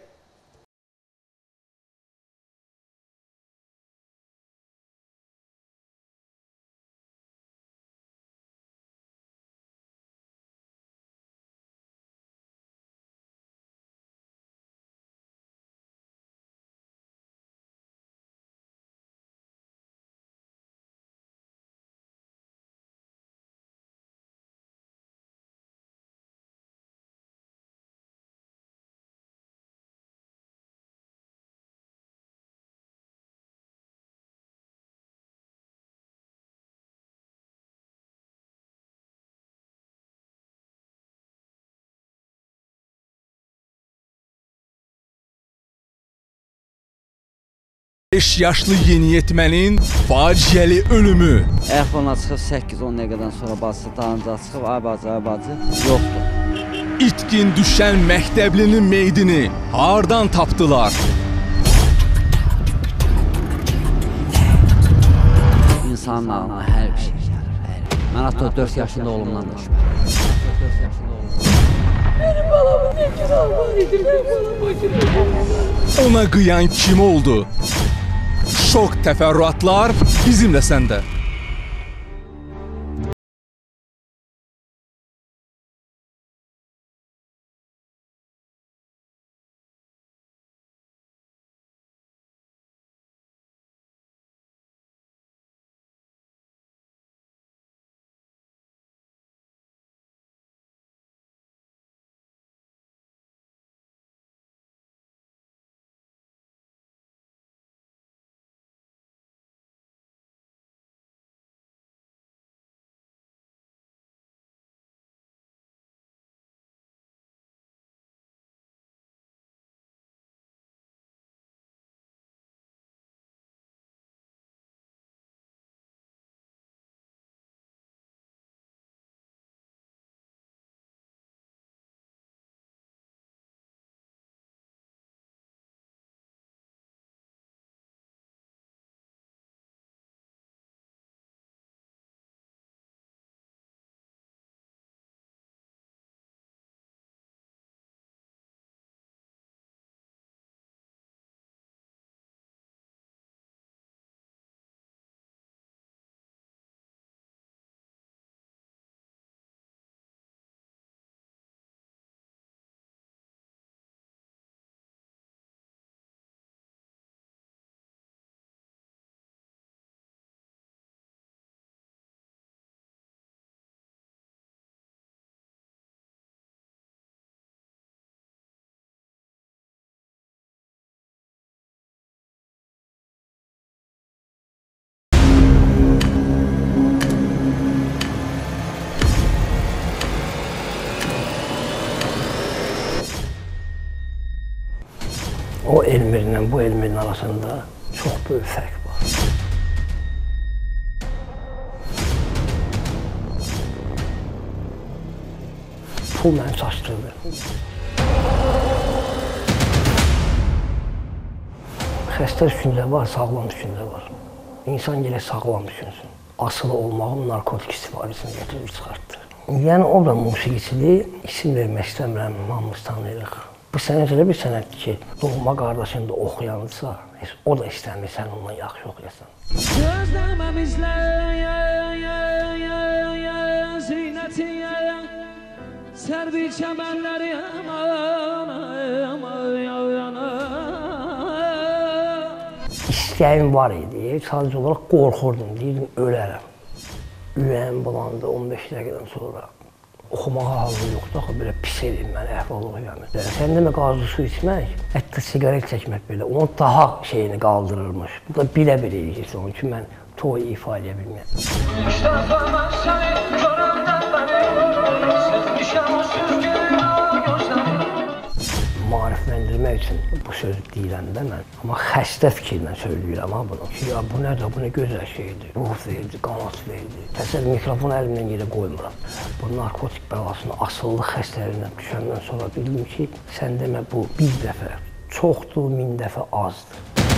beş yaşlı yeniyetmənin faciəli ölümü. Əxlona çıxıb səkkiz on dəqiqədən sonra bacısı dalınca çıxıb, ay bacı, ay bacı, yoxdur. İtkin düşən məktəblinin meydini hardan tapdılar? İnsanın ağına hər bir şey gəlir. Mən hətta dörd yaşında oğlumdan da şübhəliyəm. Benim balamın ne günah var idi, benim balamın günah. Ona qıyan kim oldu? Şok təfərrüatlar bizimlə səndə. O Elmirlə bu Elmirin arasında çox böyük fərq var. Pul məni çaşdırdı. Xəstə düşüncə var, sağlam düşüncə var. İnsan gələk sağlam düşünsün. Asılı olmağın narkotik istifadəsini gətirib çıxartdı. Yəni o da musiqiçidir, isim vermək istəmirəm, hamımız tanıyırıq. Bu sənət elə bir sənətdir ki, doğma qardaşın da oxuyanırsa, o da istəmir sən ondan yaxşı oxuyasan. Gözləməmizlər zinəti sərbi çəmənləri İstəyim var idi, sadəcə olaraq qorxurdum, deyirdim, ölərəm. Ürəyim bulandı on beş dəqiqədən sonra. Oxumağa halım yoxdur, axı belə pis edin mənə, əhval-oluq gəlmir. Sən demə qazlı su içmək, hətta sigaret çəkmək belə, onun daha şeyini qaldırırmış. Bu da bilə-bilə eləyirsə, onun üçün mən toy ifa edə bilməyəm. Maarifləndirmək üçün bu sözü deyirəm də mən. Amma xəstə fikirlə söyləyirəm ha bunu. Ki, ya bu nədir, bu nə gözəl şeydir. Ruh verdi, qanat verdi. Təsəvvür mikrofonu əlimdən yerə qoymuram. Bu narkotik bəlasını, asıllıq xəstəliyindən düşəndən sonra bildim ki, sən demə bu bir dəfə çoxdur, min dəfə azdır.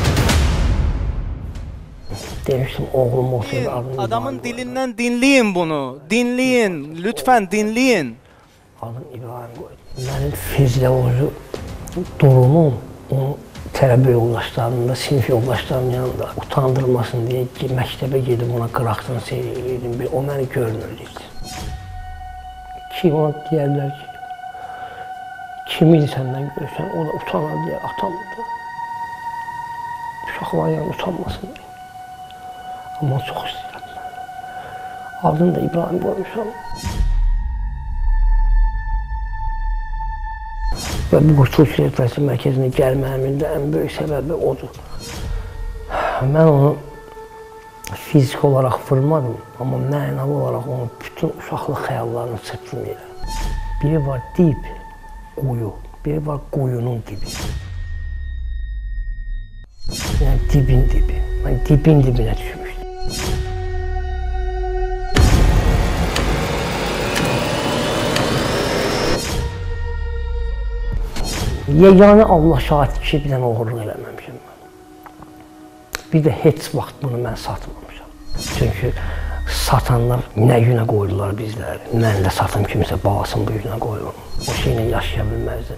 Demişdim, oğlum olsaydı adını... Adamın dilindən dinləyin bunu, dinləyin, lütfən dinləyin. Adım İbrahim qoydu. Mənim fizioloji durumum onun tələbə yoldaşlarında, sinif yoldaşlarının yanında utandırmasın deyə ki, məktəbə gedib ona qıraqdan seyr edirdim, o məni görmürdü. Ki, ona deyərlər ki, kim idi səndən görürsən, o da utanar deyə atamdı. Uşaqların yanında utanmasın deyə. Amma çox istəyirəm. Adını da İbrahim qoymuşam. Və bu Qurtuluş Repressiya Mərkəzinə gəlməyimin də ən böyük səbəbi odur. Mən onu fizik olaraq vurmadım, amma mənəvi olaraq onun bütün uşaqlıq xəyallarını çırptım yerə. Biri var dib, quyu, biri var quyunun dibi. Yəni dibin dibi. Mən dibin dibinə düşmüşdüm. Yeganə Allah şahid ki, bir dənə oğurluq eləməmişəm mən. Bir də heç vaxt bunu mən satmamışam. Çünki satanlar nə günə qoydular bizləri. Mən də satan kimsə balasını bu günə qoyurum. O şeylə yaşaya bilməzdim.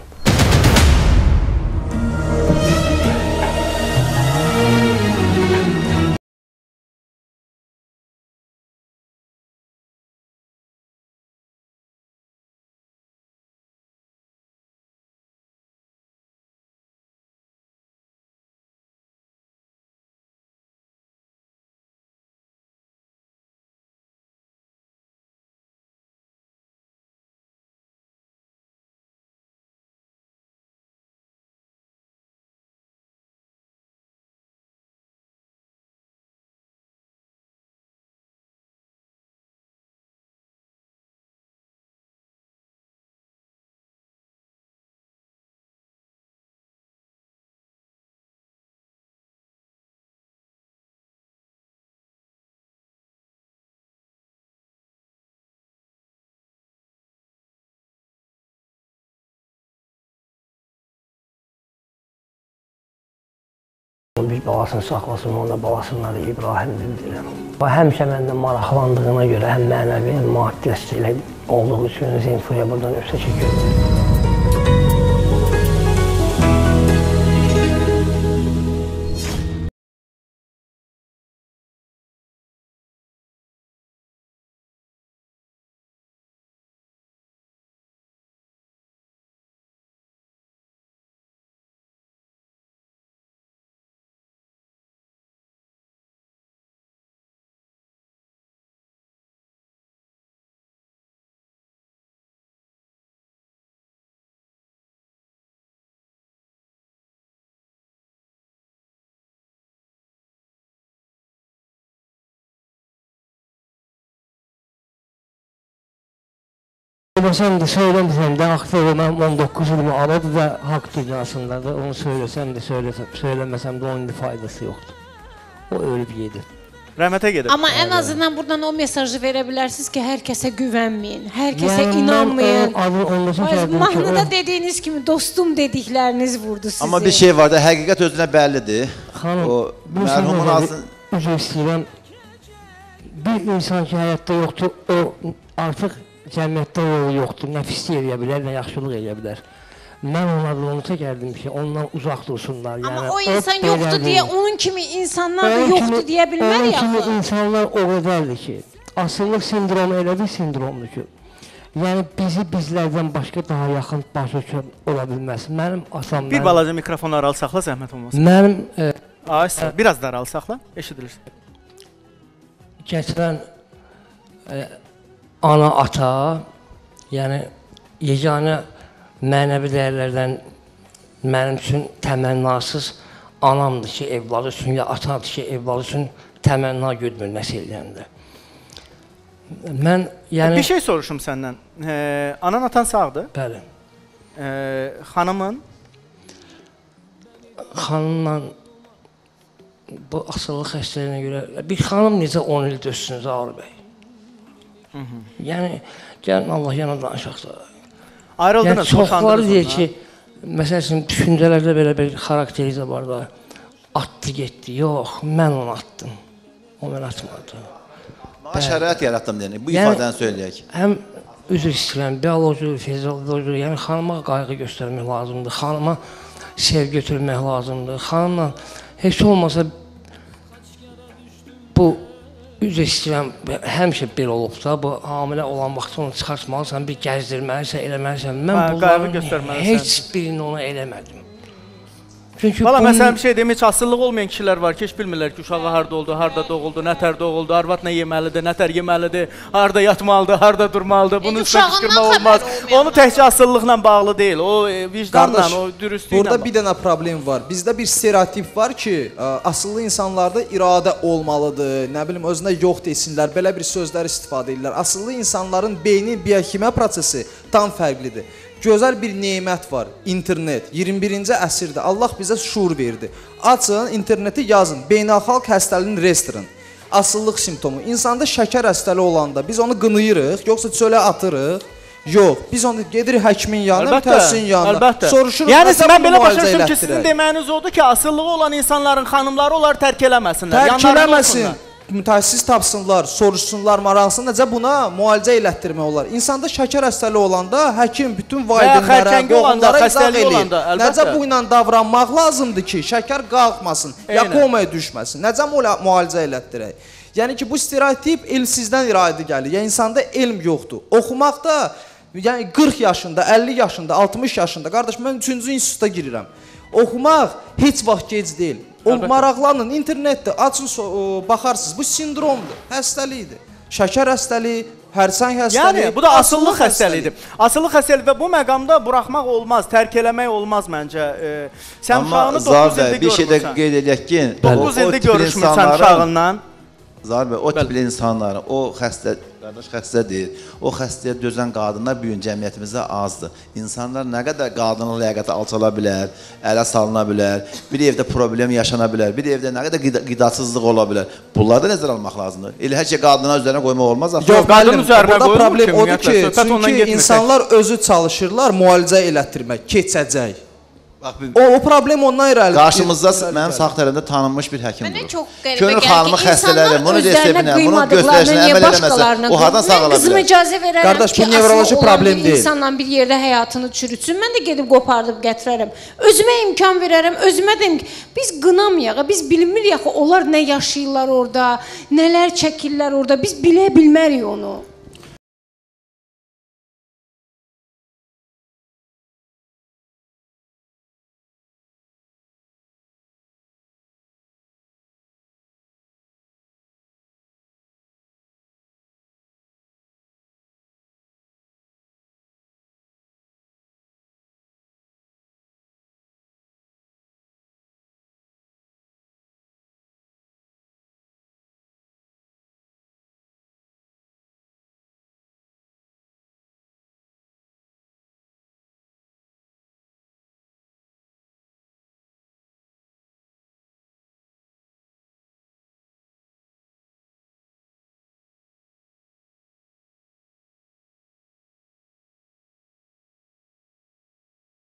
Bir balasını saxlasın, ona balasının adı İbrahimdir deyirəm. Həmişə məndən maraqlandığına görə həm mənəvi, həm maddi dəstəklə olduğu üçün Zenfuya buradan öpsə ki, görürəm. Olmasam da söyləmsəm də aktiv olmam on doqquz ilimi aladı və haqq dünyasındadır. Onu söylesəm də söyləməsəm də onun faydası yoxdur. O ölüb yedi. Rəhmətə gedib. Amma ən azından buradan o mesajı verə bilərsiniz ki, hər kəsə güvənməyin, hər kəsə Yəni, inanmayın. mən o- o- olmasa gəldim ki, Mahnıda o- dediyiniz kimi dostum dedikləriniz vurdu sizi. Amma bir şey var da, həqiqət özünə bəllidir. Xanım, O bu mərhumun sənə ağzını... üzr istəyirəm. Bir insan ki, həyatda yoxdur, o artıq cəmiyyətdə yolu yoxdur. Nə pislik eləyə bilər, nə yaxşılıq eləyə bilər. Mən onlarla onu çəkərdim ki, ondan uzaq dursunlar. Amma yəni, o insan belə yoxdur deyil. deyə, onun kimi insanlar da Onun yoxdur kimi- deyə bilmərik Onun kimi axı. insanlar o qədərdir ki, asıllıq sindromu elə bir sindromdur ki, yəni bizi bizlərdən başqa daha yaxın başa düşən ola bilməz. Mənim atam... Bir mənim- balaca mikrofonu aralı saxla, zəhmət olmasın. Mənim... E, Ay, biraz da aralı saxla, eşidilir. Keçirən e, ana, ata, yəni yeganə mənəvi dəyərlərdən mənim üçün təmənnasız anamdır ki, evladı üçün, ya atadır ki, evladı üçün təmənna güdmürməsi eləyəndə. Mən, yəni... Bir şey soruşum səndən. Ee, anan, atan sağdır? Bəli. Ee, xanımın? Xanımla bu asıllıq xəstəliyinə görə, bir xanım necə on il dözsün Zaur bəy? Hı -hı. Yəni, gəlin Allah yana danışaq da. Ayrıldınız, yəni, çoxları deyir ondan, ki, məsəl üçün, düşüncələrdə belə bir xarakteriza var da, atdı, getdi. Yox, mən onu atdım. O mən atmadı. Mənə şərait yaratdım deyəni, bu Yəni, ifadəni söyləyək. Həm üzr istəyirəm, bioloji, fizioloji, yəni xanıma qayğı göstərmək lazımdır, xanıma sevgi götürmək lazımdır. Xanımla heç olmasa bu üzr istəyirəm, həmişə belə olub da, bu hamilə olan vaxtı onu çıxartmalısan, bir gəzdirməlisən, eləməlisən. Mən Hə, bunların heç birini ona eləmədim. Çünki Valla bunun... məsələn bir şey deyim, heç asıllıq olmayan kişilər var ki, heç bilmirlər ki, uşağı harda oldu, harda doğuldu, nətər doğuldu, arvad nə yeməlidir, nətər yeməlidir, harda yatmalıdır, harda durmalıdır, bunun üstünə qışqırmaq olmaz. Onu təkcə asıllıqla bağlı deyil, o vicdanla, Qardaş, o dürüstlüklə burada bağlı. bir dənə problem var. Bizdə bir stereotip var ki, asıllı insanlarda iradə olmalıdır, nə bilim, özünə yox desinlər, belə bir sözlər istifadə edirlər. Asıllı insanların beyni biokimya prosesi tam fərqlidir. Gözəl bir nemət var, internet. iyirmi birinci əsrdə Allah bizə şuur verdi. Açın, interneti yazın, beynəlxalq xəstəliyin restoran. Asıllıq simptomu. İnsanda şəkər xəstəliyi olanda biz onu qınayırıq, yoxsa çölə atırıq? Yox, biz onu gedirik həkimin yanına, mütəxəssisin yanına. Əlbəttə. Soruşuruq, yəni nəsə mən bunu belə başa müalicə düşdüm ki, elətdirək. sizin deməyiniz odur ki, asıllığı olan insanların xanımları onlar tərk eləməsinlər. Tərk yanlarında eləməsin. olsunlar. Mütəxəssis tapsınlar, soruşsunlar, maraqsın, necə buna müalicə elətdirmək olar. İnsanda şəkər xəstəliyi olanda həkim bütün valideynlərə, xərçəngi olanda, qohumlara izah xəstəliyi eləyir. olanda, əlbəttə. Necə bu ilə davranmaq lazımdır ki, şəkər qalxmasın, ya Eynən. komaya düşməsin. Necə müalicə elətdirək? Yəni ki, bu stereotip elmsizdən iradi gəlir. Yəni insanda elm yoxdur. Oxumaqda yəni qırx yaşında, əlli yaşında, altmış yaşında, qardaş mən üçüncü instituta girirəm. Oxumaq heç vaxt gec deyil. O Əlbəttə. maraqlanın, internetdə açın, so baxarsınız. Bu sindromdur, xəstəlikdir. Şəkər xəstəliyi, hərçəng xəstəliyi. Yəni bu da asıllıq xəstəliyidir. Asıllıq xəstəliyi və bu məqamda buraxmaq olmaz, tərk eləmək olmaz məncə. E, sən Amma uşağını Zahir doqquz ildə bəy, bir şey də görmürsən. qeyd edək ki, doqquz o- o ildə tipli görüşmürsən insanların- uşağından. Zahir bəy, o tipli insanların, o xəstə, qardaş xəstə deyil, o xəstəyə dözən qadınlar bu gün cəmiyyətimizdə azdır. İnsanlar nə qədər qadının ləyaqəti alçala bilər, ələ salına bilər, bir evdə problem yaşana bilər, bir evdə nə qədər qida qidasızlıq ola bilər. Bunları da nəzərə almaq lazımdır. Elə hər şey qadına üzərinə qoymaq olmaz axı. Yox, qadın üzərinə burada qoyulmur problem ki, odur ki, ümumiyyətlə, söhbət ondan çünki getmir insanlar özü çalışırlar müalicə elətdirmək, keçəcək. Bax, O, o problem ondan irəli. qarşımızda mənim sağ tərəfimdə tanınmış bir həkim Mənə durur. çox qəribə Könül gəlir xanımı ki, xəstələri, insanlar bunu özlərinə desəbinə, bunu qıymadıqlarına göstərişinə niyə əməl başqalarına eləməsə, o hardan qıyır? Mən sağala qızıma bilər? icazə verərəm Qardaş, bu ki, nevroloji asılı problem olan bir deyil. insanla bir yerdə həyatını çürütsün. Mən də gedib qopardıb gətirərəm. Özümə imkan verərəm, özümə deyim ki, biz qınamayaq, biz bilmirik axı onlar nə yaşayırlar orada, nələr çəkirlər orada, biz bilə bilmərik onu.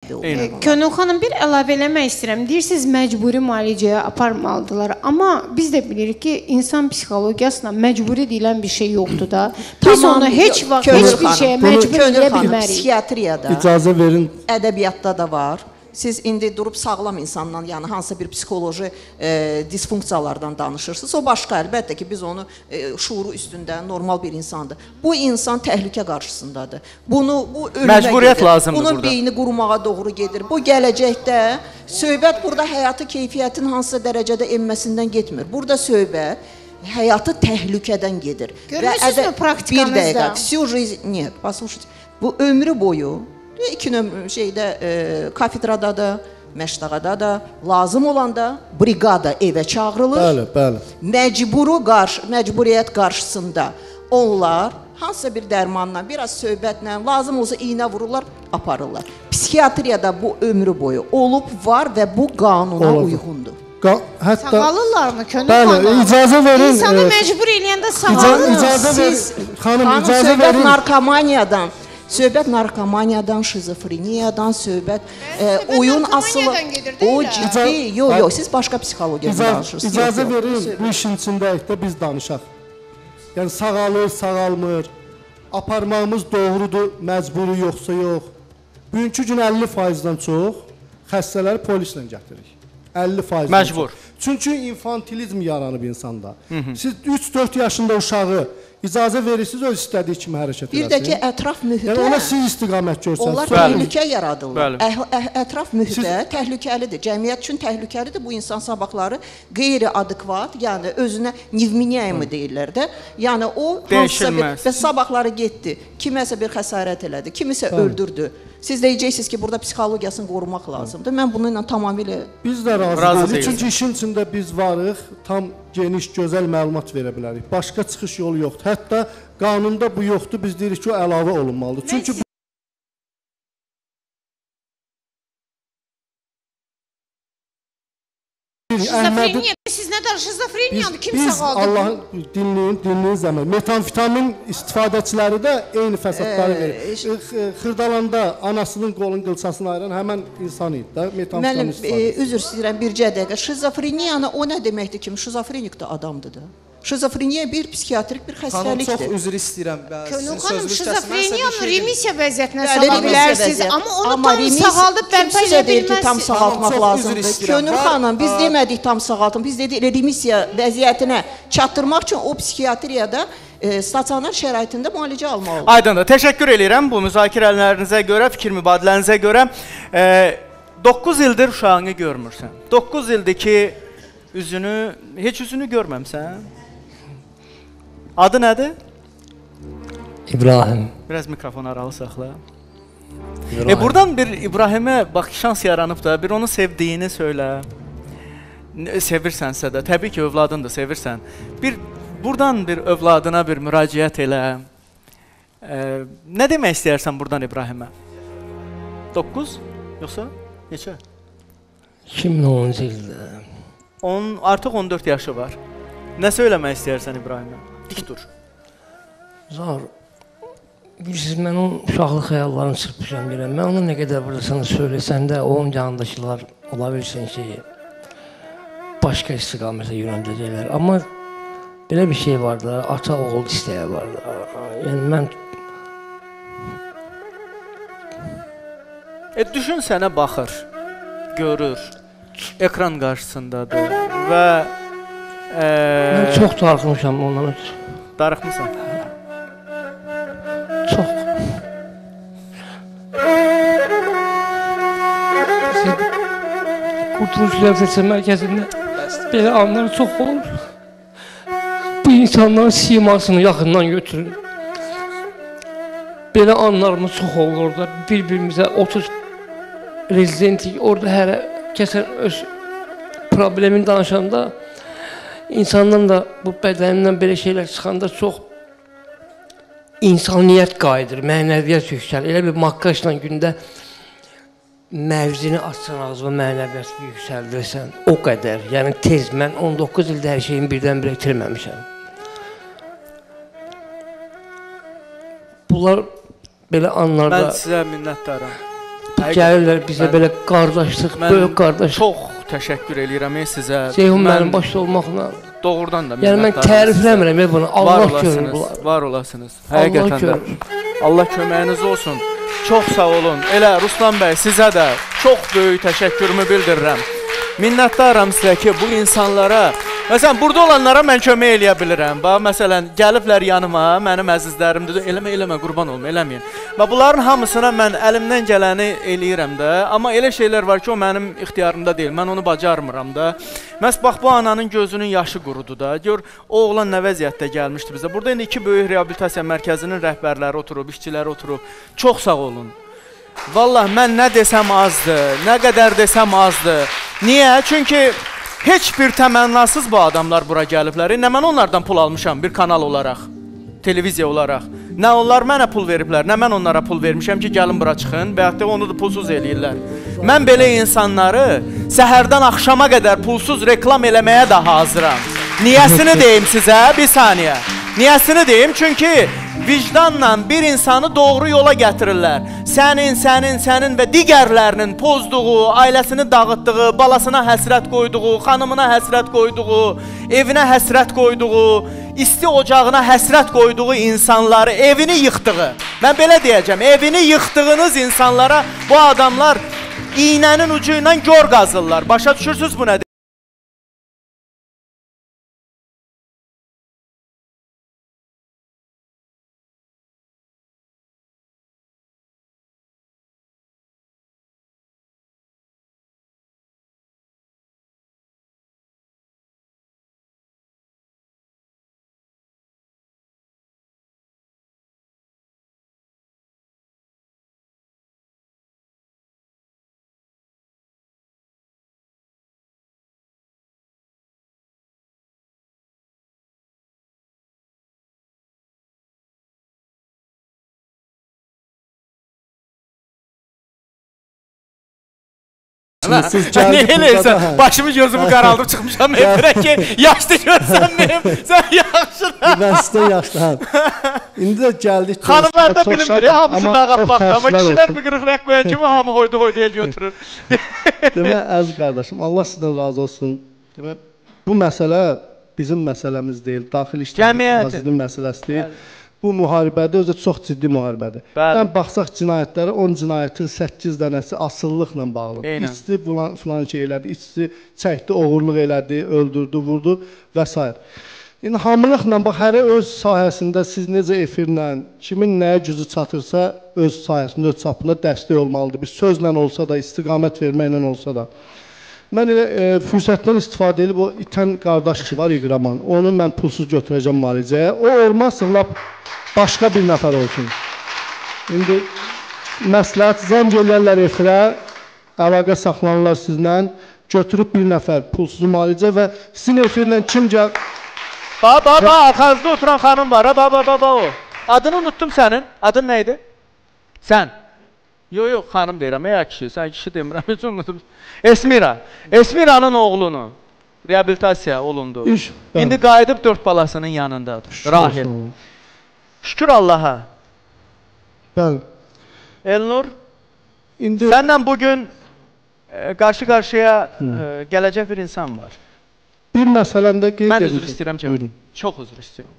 Könül xanım, bir əlavə eləmək istəyirəm. Deyirsiniz, məcburi müalicəyə aparmalıdırlar. Amma biz də bilirik ki, insan psixologiyasına məcburi deyilən bir şey yoxdur da. Biz onu heç vaxt, heç bir şeyə məcbur edə bilmərik. Psixiatriyada, İcazə verin. ədəbiyyatda da var. Siz indi durub sağlam insandan, yəni hansısa bir psixoloji e, disfunksiyalardan danışırsınız. O başqa, əlbəttə ki, biz onu e, şuuru üstündə normal bir insandır. Bu insan təhlükə qarşısındadır. Bunu, bu ölümə Məcburiyyət gedir. lazımdır Bunun burada. beyni qurumağa doğru gedir. Bu gələcəkdə söhbət burada həyatı keyfiyyətin hansısa dərəcədə enməsindən getmir. Burada söhbət həyatı təhlükədən gedir. Görmürsünüzmü praktikanızda? Bir dəqiqə, всю жизнь, нет, послушайте, bu ömrü boyu İki nömrə şeydə, e, kafedrada da, məştəqada da, lazım olanda briqada evə çağırılır. Bəli, bəli. Məcburu qarşı, məcburiyyət qarşısında onlar hansısa bir dərmanla, biraz söhbətlə, lazım olsa iynə vururlar, aparırlar. Psixiatriyada bu ömrü boyu olub, var və bu qanuna Olub. uyğundur. Qa hətta Sağalırlarmı Könül Bəli, xanım? icazə verin. İnsanı e, məcbur eləyəndə İca- sağalır. icazə verin. Siz, Xanım, xanım, icazə söhbət verin. narkomaniyadan, söhbət narkomaniyadan, şizofreniyadan, söhbət e, oyun asılı, narkomaniyadan gedir, o deyil ciddi, yox, yox, siz başqa psixologiyadan İca- danışırsınız. İcazə Yox, yox, verin, söhbət. bu işin içindəyik də biz danışaq. Yəni sağalır, sağalmır, aparmağımız doğrudur, məcburi yoxsa yox. Bugünkü gün əlli faizdən çox xəstələri polislə gətiririk. əlli faizdən Məcbur. çox. Çünki infantilizm yaranıb insanda. Siz üç dörd yaşında uşağı icazə verirsiniz, öz istədiyi kimi hərəkət Bir eləsin. də ki, ətraf mühitə, Yəni ona siz istiqamət görsəniz. onlar Bəli. təhlükə yaradırlar. Bəli. Əh, əh, ətraf mühitə təhlükəlidir, cəmiyyət üçün təhlükəlidir. Bu insan sabahları qeyri-adekvat, yəni özünə nivminiya deyirlər də. Yəni o hansısa bir, Dəyişilməz. və sabahları getdi, kiməsə bir xəsarət elədi, kimisə öldürdü. Siz deyəcəksiniz ki, burada psixologiyasını qorumaq lazımdır. Mən bununla tamamilə Biz də razı, Razı deyilik. deyilik. Çünki işin içində biz varıq, tam geniş, gözəl məlumat verə bilərik. Başqa çıxış yolu yoxdur. Hətta qanunda bu yoxdur, biz deyirik ki, o əlavə olunmalıdır. Çünki bu Şizofreniya, siz nə dar şizofreniyanı kim biz sağaldır? Allahın dinləyin, dinləyin zəmən. Metamfetamin istifadəçiləri də eyni fəsadları Ee, verir. X- Xırdalanda anasının qolun qılçasını ayıran həmən insan idi də metamfetamin Müəllim, e, istifadəsi. üzr istəyirəm bircə dəqiqə. Şizofreniyanı o nə deməkdir ki, şizofrenik də adamdır da. Şizofreniya bir psixiatrik bir Xanım, çox xəstəlikdir. üzr istəyirəm. Bəli, Könül sizin xanım, sözünüz kəsilməzsə bir şizofreniyanı şey deyim. remisiya vəziyyətinə Bəli, sala remisiya bilərsiniz, vəziyyət. amma onu Amma tam remisiya- sağaldıb bərpa kimsə edə deyir ki, tam bilməzsiniz. sağaltmaq Çox üzr lazımdır. istəyirəm. Könül Var, xanım, biz a- demədik tam sağaltın. Biz dedik remisiya vəziyyətinə çatdırmaq üçün o psixiatriyada e, stasionar şəraitində müalicə almalı olur. Aydındır. Təşəkkür edirəm bu müzakirələrinizə görə, fikir mübadilənizə görə. E, doqquz ildir uşağını görmürsən. doqquz ildir ki, üzünü, heç üzünü görməmsən. Adı nədir? İbrahim. Biraz mikrofon aralı saxla. İbrahim. E buradan bir İbrahimə bax şans yaranıb da, bir onu sevdiyini söylə. N- Sevirsənsə də, təbii ki, övladındır, sevirsən. Bir buradan bir övladına bir müraciət elə. E, nə demək istəyirsən buradan İbrahimə? doqquz yoxsa neçə? iki min onuncu ildə. on artıq on dörd yaşı var. Nə söyləmək istəyirsən İbrahimə? Dik dur. Zar, bilirsiniz, mən onun uşaqlıq xəyallarını çırpmışam biləm. Mən ona nə qədər buradasını söyləsən də, onun yanındakılar ola bilsin ki, başqa istiqamətə yönəldəcəklər. Amma belə bir şey var da, ata oğul istəyə var da. Yəni mən E düşün sənə baxır, görür, ekran qarşısındadır və e, mən çox darıxmışam ondan ötürü. darıxmısan. Çox. Qurtuluş Rehabilitasiya Mərkəzində belə anlar çox olur. Bu insanların simasını yaxından götürün. Belə anlarımız çox olur orada. Bir-birimizə otuz rezidentik orada hər kəsən öz problemini danışanda insandan da bu bədənindən belə şeylər çıxanda çox insaniyyət qayıdır, mənəviyyat yüksəlir. Elə bir maqqaşla gündə məvzini açsan ağzına mənəviyyat yüksəldirsən. O qədər. Yəni tez. Mən on doqquz ildə hər şeyimi birdən-birə itirməmişəm. Bunlar belə anlarda... Mən sizə minnətdaram. gəlirlər bizə belə qardaşlıq, böyük qardaş. Çox təşəkkür edirəm sizə. Ceyhun mənim başda olmaqla. Doğrudan da yəni mən tərifləmirəm bunu. Allah görür bunlar. Var olasınız. Həqiqətən də. Allah köməyiniz olsun. Çox sağ olun. Elə Ruslan bəy sizə də çox böyük təşəkkürümü bildirirəm. Minnətdaram sizə ki, bu insanlara, məsələn, burada olanlara mən kömək eləyə bilirəm. Bax, məsələn, gəliblər yanıma, mənim əzizlərimdir, eləmə, eləmə, qurban olma, eləməyin. Və bunların hamısına mən əlimdən gələni eləyirəm də, amma elə şeylər var ki, o mənim ixtiyarımda deyil, mən onu bacarmıram da. Məhz bax, bu ananın gözünün yaşı qurudu da, gör, o oğlan nə vəziyyətdə gəlmişdi bizə. Burada indi iki böyük reabilitasiya mərkəzinin rəhbərləri oturub, işçiləri oturub, çox sağ olun. Vallahi mən nə desəm azdır, nə qədər desəm azdır. Niyə? Çünki heç bir təmənnasız bu adamlar bura gəliblər. Nə mən onlardan pul almışam bir kanal olaraq, televiziya olaraq. Nə onlar mənə pul veriblər, nə mən onlara pul vermişəm ki, gəlin bura çıxın və hətta onu da pulsuz eləyirlər. Mən belə insanları səhərdən axşama qədər pulsuz reklam eləməyə də hazıram. Niyəsini deyim sizə, bir saniyə. Niyəsini deyim, çünki vicdanla bir insanı doğru yola gətirirlər. Sənin, sənin, sənin və digərlərinin pozduğu, ailəsini dağıtdığı, balasına həsrət qoyduğu, xanımına həsrət qoyduğu, evinə həsrət qoyduğu, isti ocağına həsrət qoyduğu insanları, evini yıxdığı, mən belə deyəcəm, evini yıxdığınız insanlara bu adamlar iynənin ucu ilə gör qazırlar. Başa düşürsünüz bu nədir? Ne eləyirsən? Başımı gözümü qaraldıb çıxmışam evlərə ki, yaşlı görsənməyim, sən yaxşıdır. Üniversitə yaşlı, hə. İndi də gəldik. Xanımlar da bilinmir, hamısı dağıtmaqda, amma kişilər bir qırıq rək qoyan kimi hamı hoydu hoydu el götürür. Demək, əziz qardaşım, Allah sizdən razı olsun. Demək, bu məsələ bizim məsələmiz deyil, daxil işlər nazirinin məsələsi deyil. Bu müharibədə özü çox ciddi müharibədir. Ən baxsaq cinayətlərə, on cinayətin səkkiz dənəsi asılılıqla bağlıdır. İçsi filan şey elədi, içsi çəkdi, oğurluq elədi, öldürdü, vurdu və s. İndi hamılıqla, bax, hər öz sahəsində siz necə efirlə, kimin nəyə gücü çatırsa, öz sahəsində, öz çapında dəstək olmalıdır. Bir sözlə olsa da, istiqamət verməklə olsa da. Mən elə e, fürsətdən istifadə edib, o itən qardaş ki var, İqraman, onu mən pulsuz götürəcəm müalicəyə. O olmazsa, lap başqa bir nəfər olsun. İndi məsləhət zəng eləyərlər efirə, əlaqə saxlanırlar sizlə, götürüb bir nəfər pulsuz müalicə və sizin efirlə kim gəl... Bax, bax, bax, arxanızda oturan xanım var, bax, bax, bax, o. Adını unuttum sənin, adın nə idi? Sən. Yox, yox, xanım deyirəm, ya kişi, sən kişi demirəm, heç unuttum. Esmira, Esmira'nın oğlunu reabilitasiya olundu. İş, İndi qayıdıb dörd balasının yanındadır, Rahil. Şükür Allaha. Bəli. Elnur, İndi... səndən bugün e, qarşı-qarşıya e, gələcək bir insan var. Bir məsələndə qeyd Mən üzr istəyirəm ki, çox üzr istəyirəm.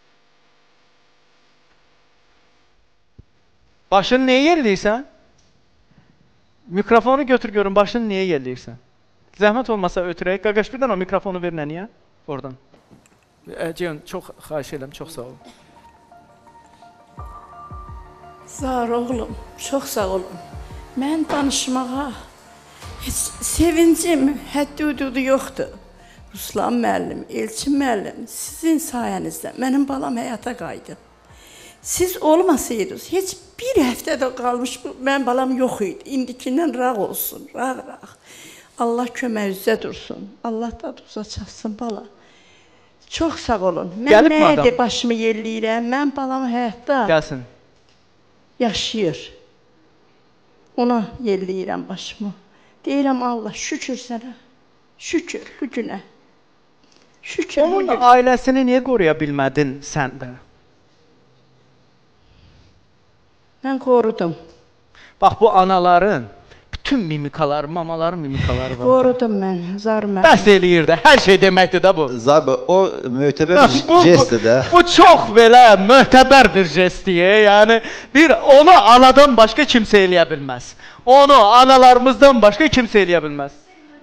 Başını niyə yerləyirsən? Mikrofonu götür görün, başını niyə yerləyirsən? Zəhmət olmasa ötürək. Qaqaş, birdən o mikrofonu ver nəniyə? Oradan. Ceyhun, çox xahiş edirəm, çox sağ olun. Zar oğlum, çox sağ olun. Mən danışmağa heç sevincim, həddi hududu yoxdur. Ruslan müəllim, Elçin müəllim, sizin sayənizdə mənim balam həyata qayıdı. Siz olmasaydınız, heç bir həftədə qalmış, mənim balam yox idi. İndikindən rağ olsun, rağ rağ. Allah köməyinizdə dursun, Allah da uza çatsın bala. Çox sağ olun. Mən nədir başımı yerləyirəm, mən balam həyatda Gəlsin. yaşayır. Ona yerləyirəm başımı. Deyirəm Allah, şükür sənə, şükür bu günə. Şükür bu Onun günə. ailəsini niyə qoruya bilmədin sən də? Mən qorudum. Bax bu anaların bütün mimikaları, mamaların mimikaları var. Qorudum mən, Zar müəllim. Bəs eləyir də, hər şey deməkdir də bu. Zar bəy, o mötəbər bir jestdir də. Bu çox belə möhtəbər bir jestdir. Yəni bir onu anadan başqa kimsə eləyə bilməz. Onu analarımızdan başqa kimsə eləyə bilməz.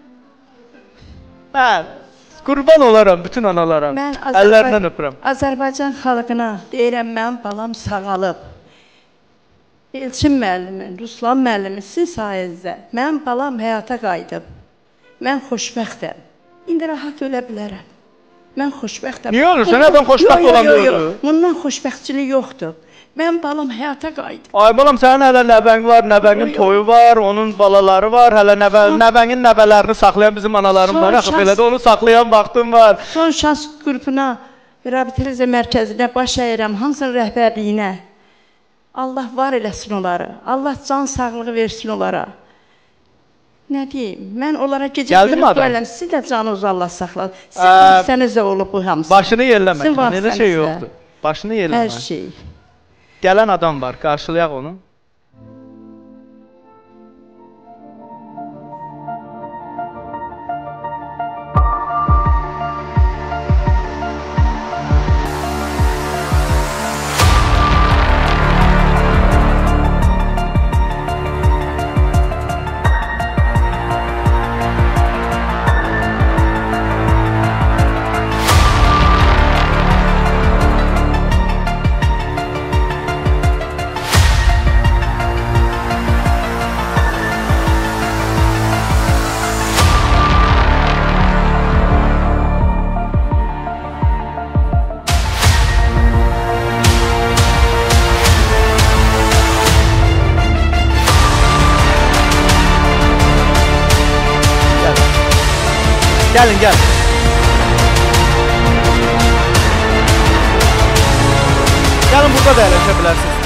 Mən qurban olaram bütün analara. Mən əllərindən öpürəm. Azərbaycan xalqına deyirəm, mənim balam sağalıb. Elçin müəllimin, Ruslan müəllimin sizin sayənizdə mənim balam həyata qayıdıb. Mən xoşbəxtəm. İndi rahat ölə bilərəm. Mən xoşbəxtəm. Niyə olursan? Nədən xoşbəxt olan deyil? Bundan xoşbəxtçilik yoxdur. Mənim balam həyata qayıdıb. Ay balam, sənin hələ nəvəng var, nəvəngin toyu var, onun balaları var, hələ nəvə, nəvəngin nəvələrini saxlayan bizim analarım var, axı belə də onu saxlayan vaxtım var. Son şans qrupuna, reabilitasiya mərkəzinə baş əyirəm, hansının rəhbərliyinə. Allah var eləsin onları, Allah can sağlığı versin onlara. Nə deyim, mən onlara gecə günü duələm, siz də canınızı Allah saxladı. Sizin sənizə olub bu hamısı. Başını yerləmək, elə şey yoxdur. Başını yerləmək. Hər şey. Gələn adam var, qarşılayaq onu. Gəlin, gəlin. Gəlin, burada da əyləşə bilərsiniz.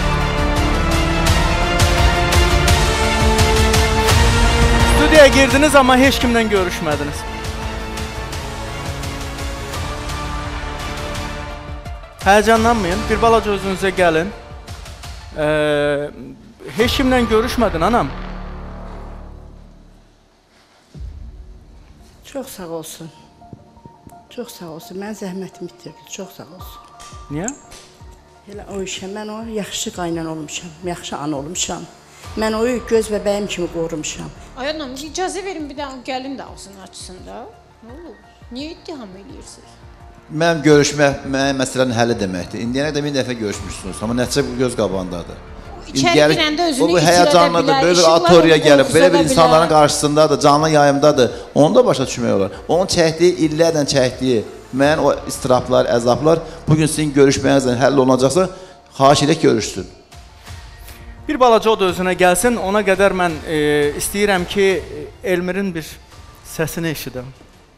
Studiyaya girdiniz, amma heç kimlə görüşmədiniz. Həyəcanlanmayın, bir balaca özünüzə gəlin. Ee, heç kimlə görüşmədin, anam. Çox sağ olsun. Çox sağ olsun. Mən zəhmətimi itirdim. Çox sağ olsun. Niyə? Elə o işə mən o yaxşı qaynan olmuşam, yaxşı ana olmuşam. Mən o göz bəbəyim kimi qorumuşam. Ay anam, icazə verin bir daha gəlin də ağzını açsın da. Nə olur? Niyə ittiham edirsiniz? Mənim görüşmək, mənim məsələnin həlli deməkdir. İndiyənə də bir dəfə görüşmüşsünüz, amma nəticə bu göz qabağındadır. İçəri girəndə özünü itirə də bilər. Böyle bir atoriya gəlib, belə bir insanların qarşısındadır, canlı yayımdadır. Onu da başa düşmək olar. Onun çəkdiyi, illərlə çəkdiyi, mən o istiraplar, əzablar bugün sizin görüşməyinizlə həll olunacaqsa, xahiş edək görüşsün. Bir balaca o da özünə gəlsin. Ona qədər mən e, istəyirəm ki, Elmirin bir səsini eşidim.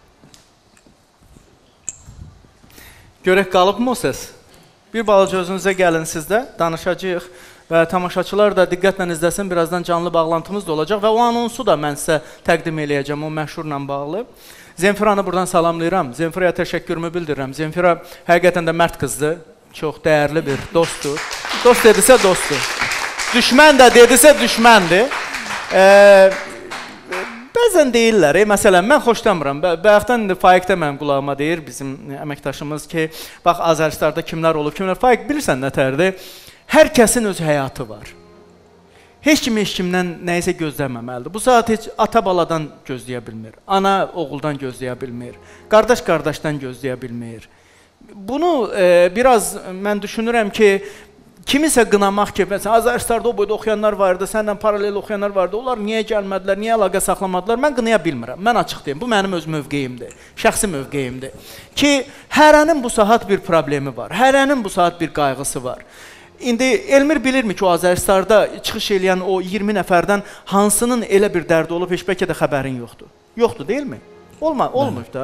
Görək qalıbmı o səs? Bir balaca özünüzə gəlin sizdə, danışacağıq. Və tamaşaçılar da diqqətlə izləsin, birazdan canlı bağlantımız da olacaq və o anonsu da mən sizə təqdim eləyəcəm, o məşhurla bağlı. Zenfiranı buradan salamlayıram, Zenfiraya təşəkkürümü bildirirəm. Zenfira həqiqətən də mərd qızdır, çox dəyərli bir dostdur. Dost dedisə dostdur, düşmən də dedisə düşməndir. Ee, bəzən deyirlər, e, məsələn, mən xoşlamıram, bayaqdan indi Faiq də mənim qulağıma deyir, bizim əməkdaşımız ki, bax, Azəristarda kimlər olub, kimlər, Faiq bilirsən nətərdir? Hər kəsin öz həyatı var. Heç kim heç kimdən nəyisə gözləməməlidir. Bu saat heç ata baladan gözləyə bilmir, ana oğuldan gözləyə bilmir, qardaş qardaşdan gözləyə bilmir. Bunu e, biraz mən düşünürəm ki, kimisə qınamaq ki, məsələn, Azəristarda o boyda oxuyanlar vardı, səndən paralel oxuyanlar vardı, onlar niyə gəlmədilər, niyə əlaqə saxlamadılar, mən qınaya bilmirəm, mən açıq deyim, bu mənim öz mövqeyimdir, şəxsi mövqeyimdir. Ki, hərənin bu saat bir problemi var, hərənin bu saat bir qayğısı var. İndi Elmir bilirmi ki, o Azəristarda çıxış eləyən o iyirmi nəfərdən hansının elə bir dərdi olub, heç bəlkə də xəbərin yoxdur. Yoxdur, deyilmi? Olma, olmur da.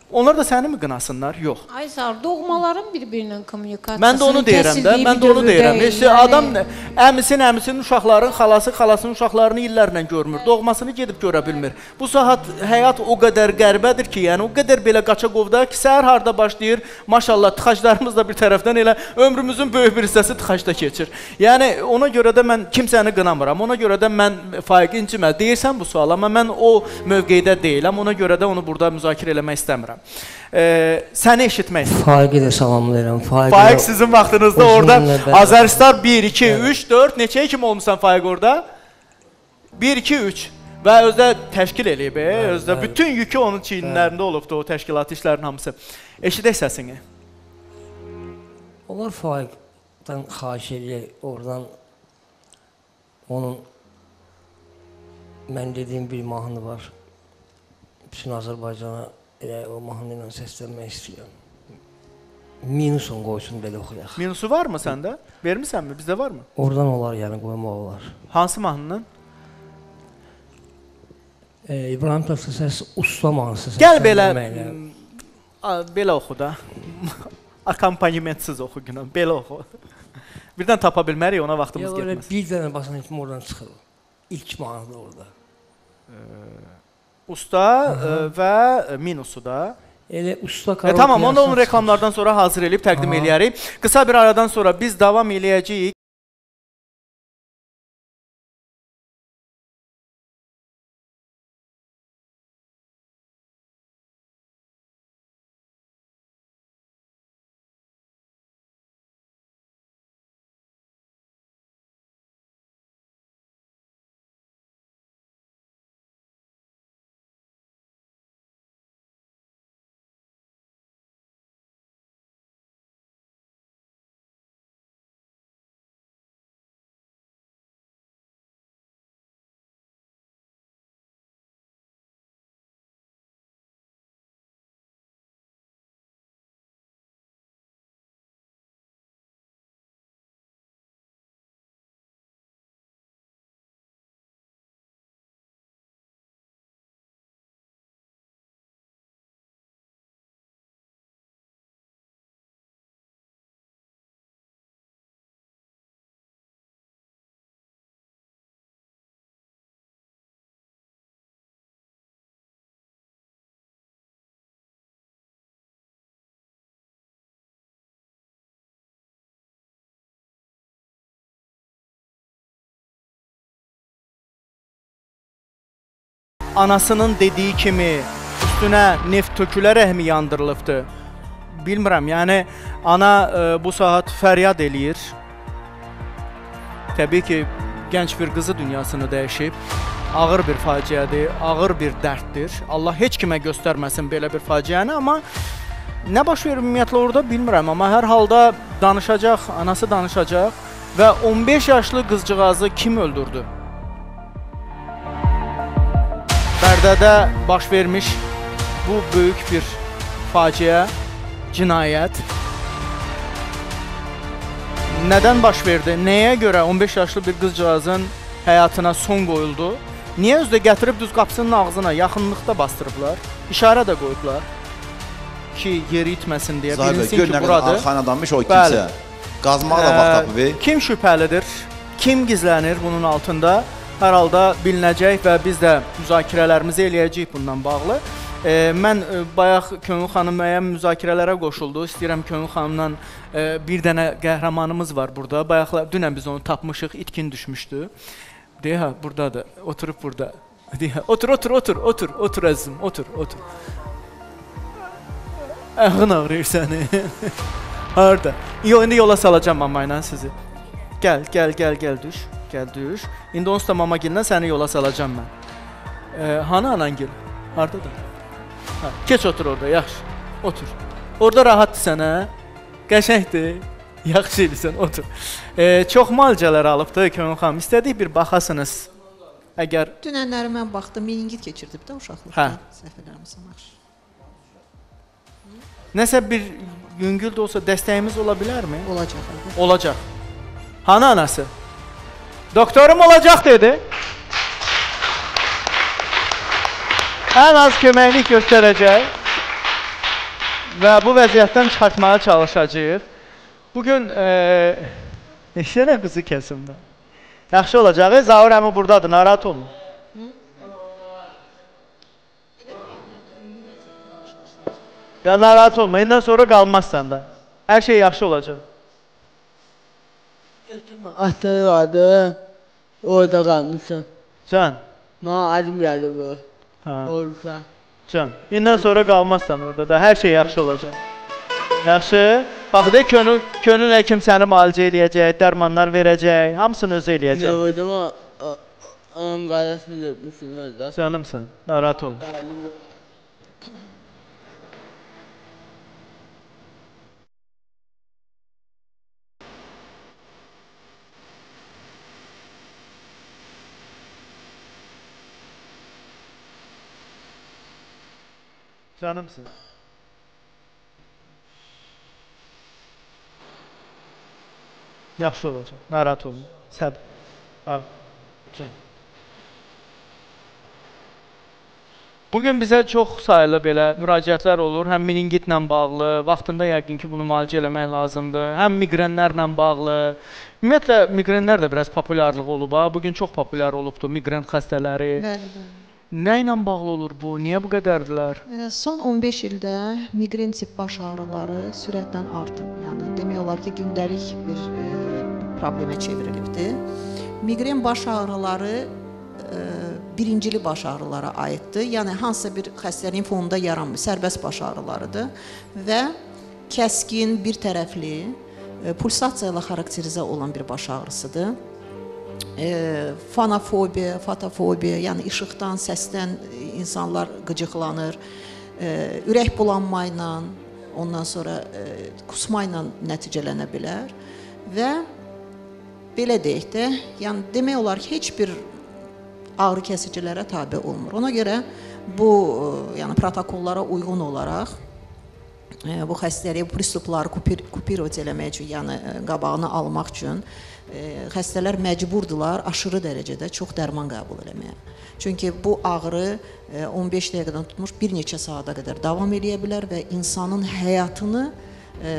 Onlar da səni mi qınasınlar? Yox. Ay sağ doğmaların bir-birinlə kommunikasiyası. Mən də onu deyirəm də, mən də onu deyirəm. İşte adam əmisin, əmisinin uşaqların, xalası, xalasının uşaqlarını illərlə görmür. Doğmasını gedib görə bilmir. Bu saat həyat o qədər qəribədir ki, yəni o qədər belə qaçaqovda ki, səhər harda başlayır, maşallah tıxaclarımız da bir tərəfdən elə ömrümüzün böyük bir hissəsi tıxacda keçir. Yəni ona görə də mən kimsəni qınamıram. Ona görə də mən Faiq incimə. Deyirsən bu sual, amma mən o mövqeydə deyiləm. Ona görə də onu burada müzakirə eləmək istəmirəm. Ee, səni eşitmək istəyirəm. Faiqi də salamlayıram. Faiq sizin vaxtınızda orada Azəristar bir, iki, üç, dörd neçəyə kimi olmuşsan Faiq orada? bir, iki, üç və özdə təşkil eləyib, özdə bütün yükü onun çiyinlərində olubdu o təşkilat işlərinin hamısı. Eşidək səsini. Onlar Faiqdən xahiş eləyək, oradan onun mən dediyim bir mahnı var. Bütün Azərbaycana elə o mahnı ilə səslənmək istəyirəm. Minusun qoysun belə oxuyaq. Minusu var mı səndə? Vermisənmi? Bizdə var mı? Oradan olar, yəni qoymaq olar. Hansı mahnının? Ee, İbrahim Tatlıses usta mahnısı. Gəl belə, belə oxu da. Akompanimentsiz oxu günüm, belə oxu. Birdən tapa bilmərik, ona vaxtımız getməz. Bir dənə basan etmə oradan çıxır. İlk mahnıda orada. Usta və minusu da. Elə usta e, tamam, onu onun reklamlardan sonra hazır eləyib təqdim eləyərik. Qısa bir aradan sonra biz davam eləyəcəyik. Anasının dediyi kimi üstünə neft tökülərəkmi yandırılıbdı? Bilmirəm, yəni ana e, bu saat fəryad eləyir. Təbii ki, gənc bir qızı dünyasını dəyişib. Ağır bir faciədir, ağır bir dərddir. Allah heç kimə göstərməsin belə bir faciəni, amma nə baş verir ümumiyyətlə orada bilmirəm. Amma hər halda danışacaq, anası danışacaq və on beş yaşlı qızcığazı kim öldürdü? Bərdədə baş vermiş bu böyük bir faciə, cinayət. Nədən baş verdi? Nəyə görə on beş yaşlı bir qızcığazın həyatına son qoyuldu? Niyə özdə gətirib düz qapısının ağzına, yaxınlıqda bastırıblar? İşarə də qoyublar ki, yeri itməsin deyə. Bilinsin ki, buradır. Arxan adammış o kimsə. Qazmağa da vaxt tapıb. Kim şübhəlidir? Kim gizlənir bunun altında? Hər halda bilinəcək və biz də müzakirələrimizi eləyəcəyik bundan bağlı. E, mən e, bayaq Könül xanım müəyyən müzakirələrə qoşuldu. İstəyirəm Könül xanımdan e, bir dənə qəhrəmanımız var burada. Bayaqlar, dünən biz onu tapmışıq, itkin düşmüşdü. Deyə, ha, buradadır, oturub burada. Deyə, otur, otur, otur, otur, otur əzizim, otur, otur. Əğin ağrıyır səni. Harada? Yo, indi yola salacam mama ilə sizi. Gəl, gəl, gəl, gəl, düş. Gəl, düş. İndi onsuz da mama gillə səni yola salacam mən. E, hanı anan gil? Haradadır? Ha, keç otur orada, yaxşı. Otur. Orada rahatdır sənə. Qəşəngdir. Yaxşı edirsən, otur. E, çox malcələr alıbdı Könül xanım. İstədik bir baxasınız. Əgər... Dünənləri mən baxdım, meningit keçirdib də uşaqlıqda. Səhv eləmirəm, yaxşı. Nəsə bir yüngül də olsa dəstəyimiz ola bilərmi? Olacaq. Olacaq. Hanı anası? Doktorum olacaq dedi. Ən az köməklik göstərəcək. və bu vəziyyətdən çıxartmağa çalışacağıq. Bugün neçə qızı kəsimdə? Yaxşı olacaq. Zaur əmi buradadır, narahat olma. Ya narahat olma, indən sonra qalmazsan da. Hər şey yaxşı olacaq. Atları vardı, orada qalmışsın. Can? Mənə adım gəldi bu. Olursa. Can, indən sonra qalmazsan orada da, hər şey yaxşı olacaq. Yaxşı? Bax, de, könül həkim səni müalicə eləyəcək, dərmanlar verəcək, hamısını özü eləyəcək. Nə vurdum o, onun qarasını dörtmüşsün orada. Canımsın, narahat olun. Canımsın. Yaxşı olacaq, narahat olun. Səbr. Al. Bugün bizə çox sayılı belə müraciətlər olur, həm meningitlə bağlı, vaxtında yəqin ki, bunu müalicə eləmək lazımdır, həm miqrenlərlə bağlı. Ümumiyyətlə, miqrenlər də biraz populyarlıq olub, ha? Bugün çox populyar olubdur miqren xəstələri. Bəli, bəli. Nə ilə bağlı olur bu? Niyə bu qədərdilər? Son on beş ildə miqren tip baş ağrıları sürətlə artıb. Yəni demək olar ki, gündəlik bir e, problemə çevrilibdir. Miqren baş ağrıları e, birincili baş ağrılara aiddir. Yəni hansısa bir xəstəliyin fonunda yaranmış sərbəst baş ağrılarıdır və kəskin, bir tərəfli, e, pulsasiya ilə xarakterizə olan bir baş ağrısıdır. E, fanofobiya, fotofobiya, yəni işıqdan, səsdən insanlar qıcıqlanır, e, ürək bulanma ilə, ondan sonra e, kusma ilə nəticələnə bilər və belə deyək də, yəni demək olar ki, heç bir ağrı kəsicilərə tabe olmur. Ona görə bu e, yəni protokollara uyğun olaraq e, bu xəstəliyi, bu pristupları kupiroz eləmək üçün, yəni e, qabağını almaq üçün xəstələr məcburdular aşırı dərəcədə çox dərman qəbul eləməyə. Çünki bu ağrı on beş dəqiqədən tutmuş bir neçə saata qədər davam edə bilər və insanın həyatını e,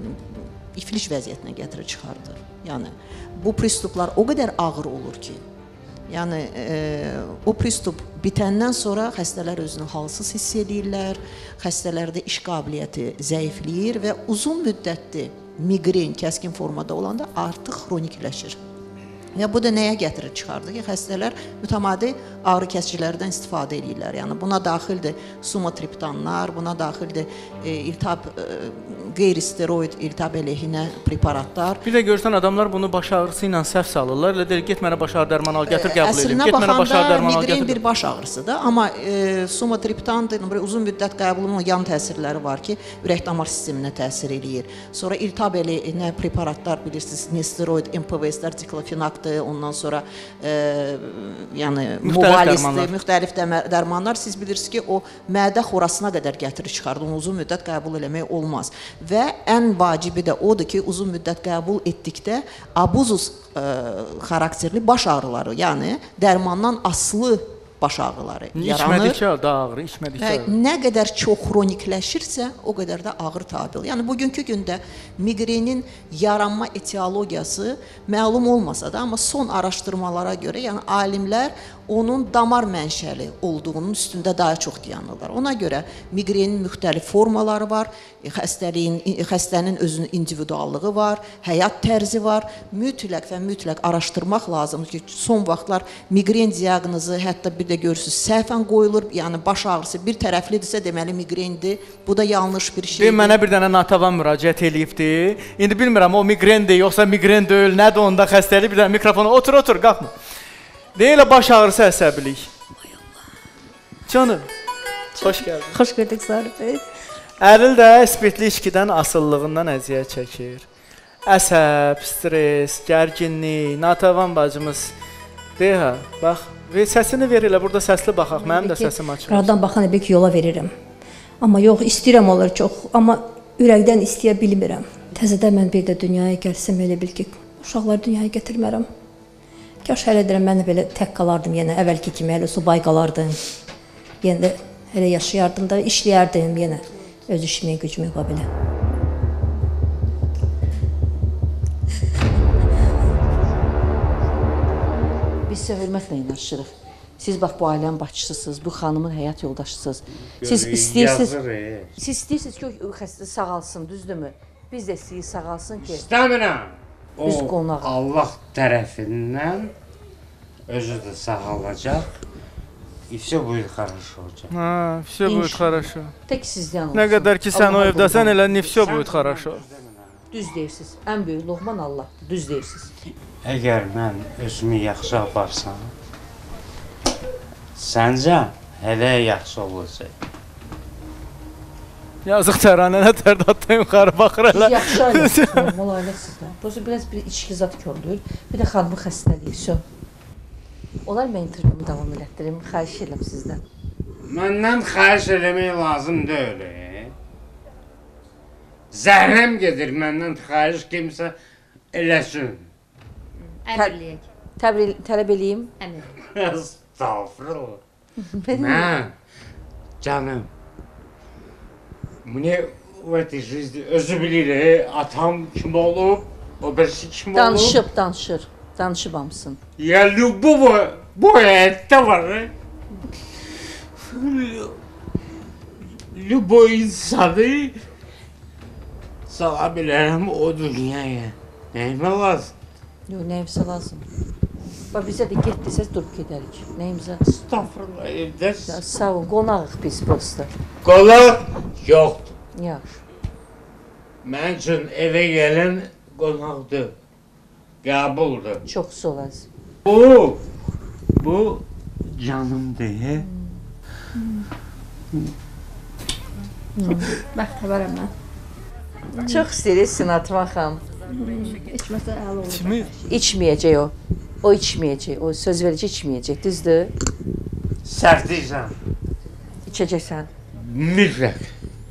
iflic vəziyyətinə gətirib çıxardır. Yəni, bu pristuplar o qədər ağır olur ki, yəni e, o pristup bitəndən sonra xəstələr özünü halsız hiss edirlər, xəstələrdə iş qabiliyyəti zəifləyir və uzun müddətli miqren kəskin formada olanda artıq xronikləşir. Və bu da nəyə gətirib çıxardı ki, xəstələr mütəmadi ağrı kəsicilərdən istifadə edirlər. Yəni buna daxildir sumatriptanlar, buna daxildir e, iltihab, e, qeyri-steroid iltihab əleyhinə preparatlar. Bir də görsən adamlar bunu baş ağrısı ilə səhv salırlar. Elə deyir, get mənə baş ağrı dərmanı al, gətir qəbul edeyim. Get mənə baş ağrı dərmanı al, gətir. Migren bir baş ağrısıdır, amma e, sumatriptandır, uzun müddət qəbulunun yan təsirləri var ki, ürək-damar sisteminə təsir eləyir. Sonra iltihab əleyhinə preparatlar bilirsiniz, nesteroid, M P V S-lər, diklofenakdır, ondan sonra e, yəni muvalistdir, müxtəlif dərmanlar. Siz bilirsiniz ki, o mədə xorasına qədər gətirir çıxardı, onu uzun müddət qəbul eləmək olmaz. Və ən vacibi də odur ki, uzun müddət qəbul etdikdə abuzus e, xarakterli baş ağrıları, yəni dərmandan asılı baş ağrıları yaranır. İçmədikcə da ağrı, içmədikcə ağrı. Nə qədər çox xronikləşirsə, o qədər də ağrı tabi olur. Yəni, bugünkü gündə miqrenin yaranma etiologiyası məlum olmasa da, amma son araşdırmalara görə, yəni alimlər onun damar mənşəli olduğunun üstündə daha çox dayanırlar. Ona görə miqrenin müxtəlif formaları var, xəstəliyin, xəstənin özünün individuallığı var, həyat tərzi var. Mütləq və mütləq araşdırmaq lazımdır ki, son vaxtlar miqren diaqnozu hətta bir də görürsünüz, səhvən qoyulur, yəni baş ağrısı bir tərəflidirsə deməli miqrendir. Bu da yanlış bir şeydir. Deyim, mənə bir dənə Natavan müraciət eləyibdi. İndi bilmirəm, o miqrendir, yoxsa miqren deyil, nədir onda xəstəlik, bir dənə mikrofona otur, otur, qalxma. Deyilə baş ağrısı əsəbilik. Canım, xoş gəldin. Xoş gördük Zarif bəy. Əril də spirtli içkidən asıllığından əziyyət çəkir. Əsəb, stres, gərginlik, Natavan bacımız. Deyək ha, bax, səsini ver elə, burada səsli baxaq, mənim də səsim açılır. Radan baxan bir ki, yola verirəm. Amma yox, istəyirəm olur çox, amma ürəkdən istəyə bilmirəm. Təzədən mən bir də dünyaya gəlsəm, elə bil ki, uşaqları dünyaya gətirmərəm. Kaş hələ deyirəm, mən də belə tək qalardım yenə, əvvəlki kimi hələ subay qalardım. Yenə də hələ yaşayardım da, işləyərdim yenə. öz işimi, gücümü yapa biləm. Biz sizə hörmətlə yanaşırıq. Siz bax bu ailənin başçısısınız, bu xanımın həyat yoldaşısınız. Siz istəyirsiniz, siz istəyirsiniz ki, o xəstə sağalsın, düzdürmü? Biz də istəyirik sağalsın ki... İstəmirəm. O Biz qonaq. Allah tərəfindən özü də sağalacaq. И все будет хорошо. Ha, все будет хорошо. Tək sizdən olsun. Nə qədər ki sən o evdəsən, elə ne все будет хорошо. Düz deyirsiniz. Ən böyük loğman Allahdır. Düz deyirsiniz. Əgər mən özümü yaxşı aparsam, səncə hələ yaxşı olacaq. Yazıq Təranə nə tərdatdan yuxarı baxır elə. Siz yaxşı ailəsiniz, normal ailəsiniz. Prosta biraz bir içki zat kördür. Bir də xanımın xəstəliyi. Все. Olar mən intervyumu davam elətdirim. Xahiş edirəm sizdən. Məndən xahiş eləmək lazım deyil. Zəhrəm gedir məndən xahiş kimsə eləsin. Əmrliyək. Təbrik tələb eləyim. Əmr. Estağfurullah. Mən canım. Мне в этой жизни özü bilir, atam kim olub, o birisi kim olub. Danışıb, danışır. Danışıb hamısın. Ya любого, bu həyatda var. Любой insanı sala bilərəm o dünyaya. Nəyimə lazım? Yox, nəyimsə lazım. Bax, bizə də get desəz, durub gedərik. Nəyimsə? Estağfurullah, evdəs. Sağ ol, qonağıq biz prosta. Qonaq yoxdur. Yaxşı. Mən üçün evə gələn qonaqdır. Qəbuldur. Çox sağ olasın. Bu, bu canımdır. Bəxtəvərəm mən. Çox istəyirik Sinatman xanım. İçməsə əl olur. İçmir. İçməyəcək o. O içməyəcək. O söz verici içməyəcək. Düzdür? Səhv deyirsən. İçəcəksən. Mütləq.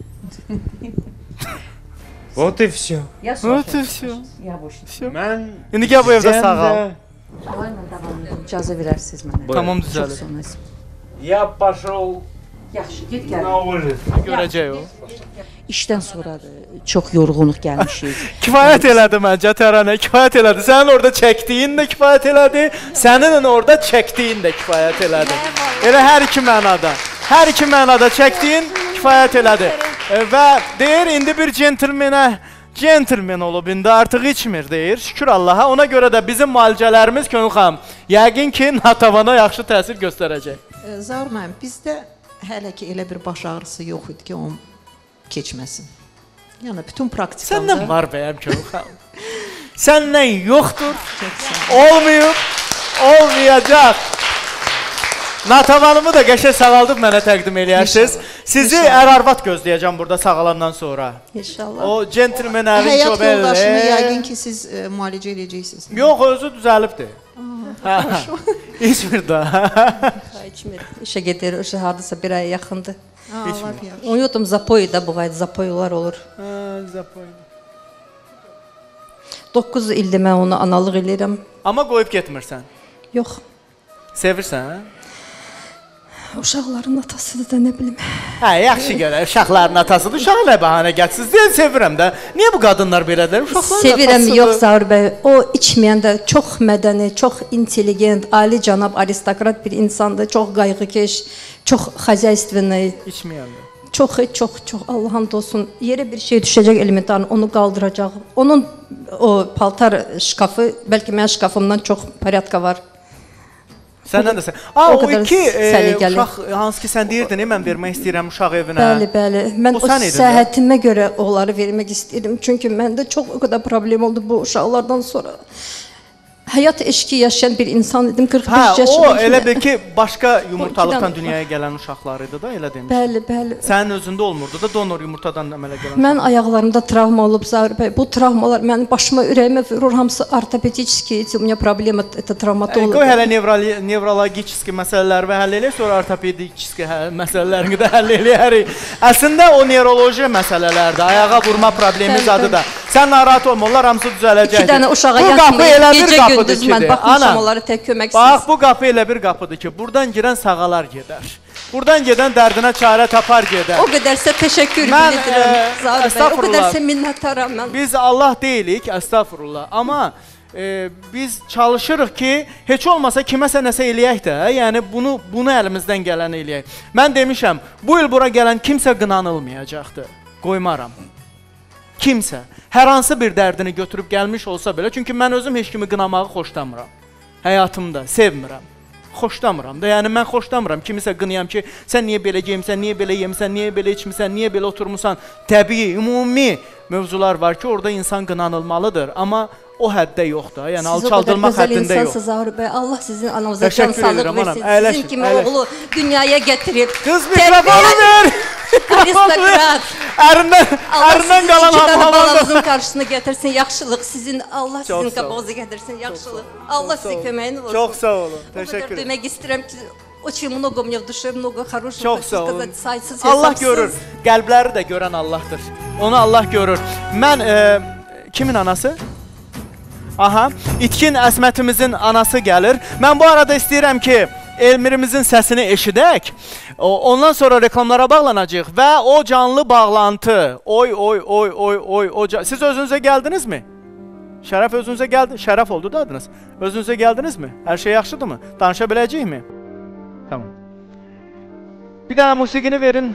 Вот и все. Я Вот и все. Я больше. Mən İndi gəl bu evdə sağal. Aynen davam edin. İcazə verərsiniz mənə. Tamam, Çox düzəlir. sağ olasın. Ya пошел. Yaxşı, get gəl. Nə olur? Görəcək o. İşdən sonradır. Çox yorğunluq gəlmişik. Kifayət elədi məncə Təranə, kifayət elədi. Sənin orada çəkdiyin də kifayət elədi, sənin orada çəkdiyin də kifayət elədi. Elə hər iki mənada. Hər iki mənada çəkdiyin kifayət elədi. E, və deyir, indi bir centilmenə centilmen olub, indi artıq içmir deyir. Şükür Allaha. Ona görə də bizim müalicələrimiz Könül xanım, yəqin ki, Natavana yaxşı təsir göstərəcək. E, Zaur müəllim, bizdə hələ ki elə bir baş ağrısı yox idi ki, onun keçməsin. Yəni bütün praktikamda... Səndən var bəyəm Könül xanım. Səndən yoxdur, olmayıb, olmayacaq. Natavanımı da qəşəng sağaldıb mənə təqdim eləyərsiniz. Sizi ər-arvad gözləyəcəm burada sağalandan sonra. İnşallah. O centilmen əvin Həyat çöbəlli. yoldaşını yəqin ki, siz e, müalicə edəcəksiniz. Yox, özü düzəlibdir. İçmir daha. İçmir. İşə gedir, işə hardasa bir aya yaxındır. İçmir. Unutdum, zapoy da bu qayda, zapoylar olur. Ha, zapoy. doqquz ildir mən onu analıq eləyirəm. Amma qoyub getmirsən. Yox. Sevirsən, hə? Uşaqların atasıdır da, nə bilim. Hə, yaxşı görə, uşaqların atasıdır. Uşaq nə bəhanə gətsiz deyil, sevirəm də. Niyə bu qadınlar belədir? Uşaqların Sevirəm, atasıdır. yox Zaur bəy. O içməyən də çox mədəni, çox intelligent, ali cənab, aristokrat bir insandır. Çox qayğıkeş, çox xəzəystvəni. İçməyən də. Çox, çox, çox Allah'ın olsun. Yerə bir şey düşəcək elementarın, onu qaldıracaq. Onun o paltar şkafı, bəlkə mənim şkafımdan çox porядка var. Səndən də sən. Aa, O o qədər iki e, səliqəli. uşaq, hansı ki sən deyirdin, e, mən vermək istəyirəm uşaq evinə. Bəli, bəli. Mən O o sən idin də. səhhətimə görə onları vermək istəyirəm. Çünki məndə çox o qədər problem oldu bu uşaqlardan sonra. Həyat eşqi yaşayan bir insan idim, qırx beş Hə, yaşında. o elə bil ki, başqa yumurtalıqdan ikidən- dünyaya gələn uşaqlar idi da, elə demiş. Bəli, bəli. Sənin özündə olmurdu da, donor yumurtadan əmələ gələn. Mən ayaqlarımda travma olub Zaur bəy. Bu travmalar mənim başıma, ürəyimə vurur, hamısı ortopediski, у меня проблема это travmatologiya. Qoy hələ nevrologiya, nevrologически məsələləri və həll eləyək, sonra ortopedически hə, məsələlərini də həll eləyərik. Əslində o nevrologiya məsələlərdir, ayağa vurma problemi zadı da. Sən narahat olma, onlar hamısı düzələcəkdir. İki dənə uşağa Bu qapı yatmayıb, elə bir gecə qapıdır gündüz ki, mən de. baxmışam Ana, onlara tək köməksiz. Bax, bu qapı elə bir qapıdır ki, buradan girən sağalar gedər. Buradan gedən dərdinə çarə tapar gedən. O qədərsə təşəkkür Mən, bildirirəm e, Zaur bəy. O estağfurullah. qədərsə minnətdaram mən. Biz Allah deyilik, estağfurullah. Amma e, biz çalışırıq ki, heç olmasa kiməsə nəsə eləyək də, yəni bunu bunu əlimizdən gələn eləyək. Mən demişəm, bu il bura gələn kimsə qınanılmayacaqdır. Qoymaram. Kimsə hər hansı bir dərdini götürüb gəlmiş olsa belə, çünki mən özüm heç kimi qınamağı xoşlamıram. Həyatımda sevmirəm. Xoşlamıram da, yəni mən xoşlamıram kimisə qınayam ki, sən niyə belə geyimsən, niyə belə yemisən, niyə belə içmisən, niyə belə oturmusan. Təbii, ümumi mövzular var ki, orada insan qınanılmalıdır, amma o həddə yoxdur, yəni alçaldılmaq həddində yox. Siz o qədər gözəl insansınız Zaur bəy, Allah sizin anamıza can sağlıq versin, sizin kimi oğlu dünyaya gətirib. Qız mikrofonu ver! Aristokrat. Ərindən, ərindən qalan hamamında. Allah balanızın qarşısına gətirsin, yaxşılıq sizin, Allah sizin qabağınıza gətirsin, yaxşılıq. Allah sizə köməyiniz olsun. Çox sağ olun, teşekkür ederim. teşekkür ederim. Demək istəyirəm ki, очень много мне в душе, много хорошего. Çox sağ olun. Allah görür, qəlbləri də görən Allahdır. Onu Allah görür. Mən, e, kimin anası? Aha, İtkin Əsmətimizin anası gəlir. Mən bu arada istəyirəm ki, Elmirimizin səsini eşidək. Ondan sonra reklamlara bağlanacaq və o canlı bağlantı. Oy, oy, oy, oy, oy, oy. Siz özünüzə gəldinizmi? Şərəf özünüzə gəldi. Şərəf oldu da adınız. Özünüzə gəldinizmi? Hər şey yaxşıdırmı? Danışa biləcəyikmi? Tamam. Bir dənə musiqini verin.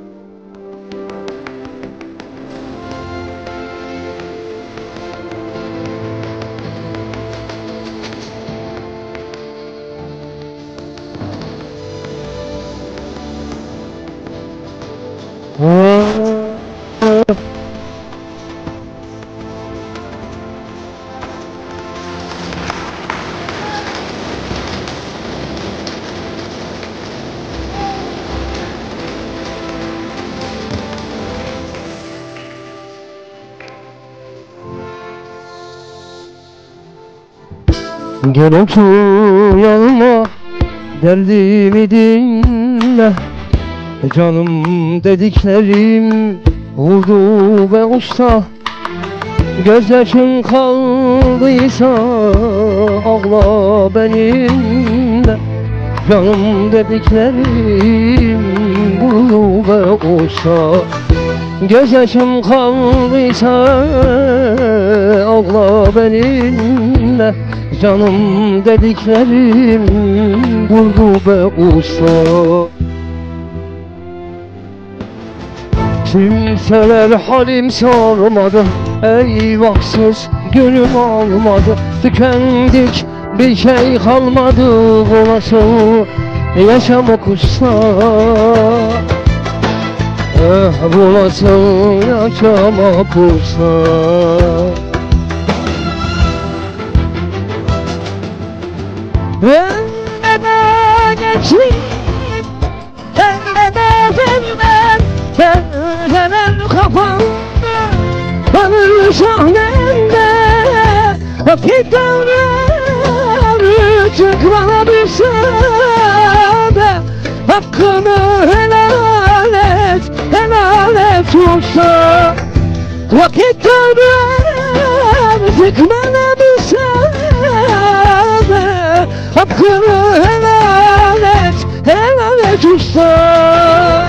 Gel otur yanıma, derdimi dinle. Canım dediklerim vurdu ve usta. Gözyaşın kaldıysa ağla benimle. Canım dediklerim vurdu ve usta. Gözyaşım kaldıysa ağla benimle. Canım dediklerim vurdu ve usta. Kimseler halim sormadı, eyvahsız günüm olmadı. Tükendik, bir şey kalmadı, bu nasıl yaşamak usta? Eh, bu nasıl yaşamak usta? Önüme geçtim, önüme benden, benden kafamda, ömür sahnemde. Vakit devre çıkmana bir sade, hakkını helal et, helal et yoksa. Vakit devre çıkmana bir sade, hakkını helal et, helal et usta.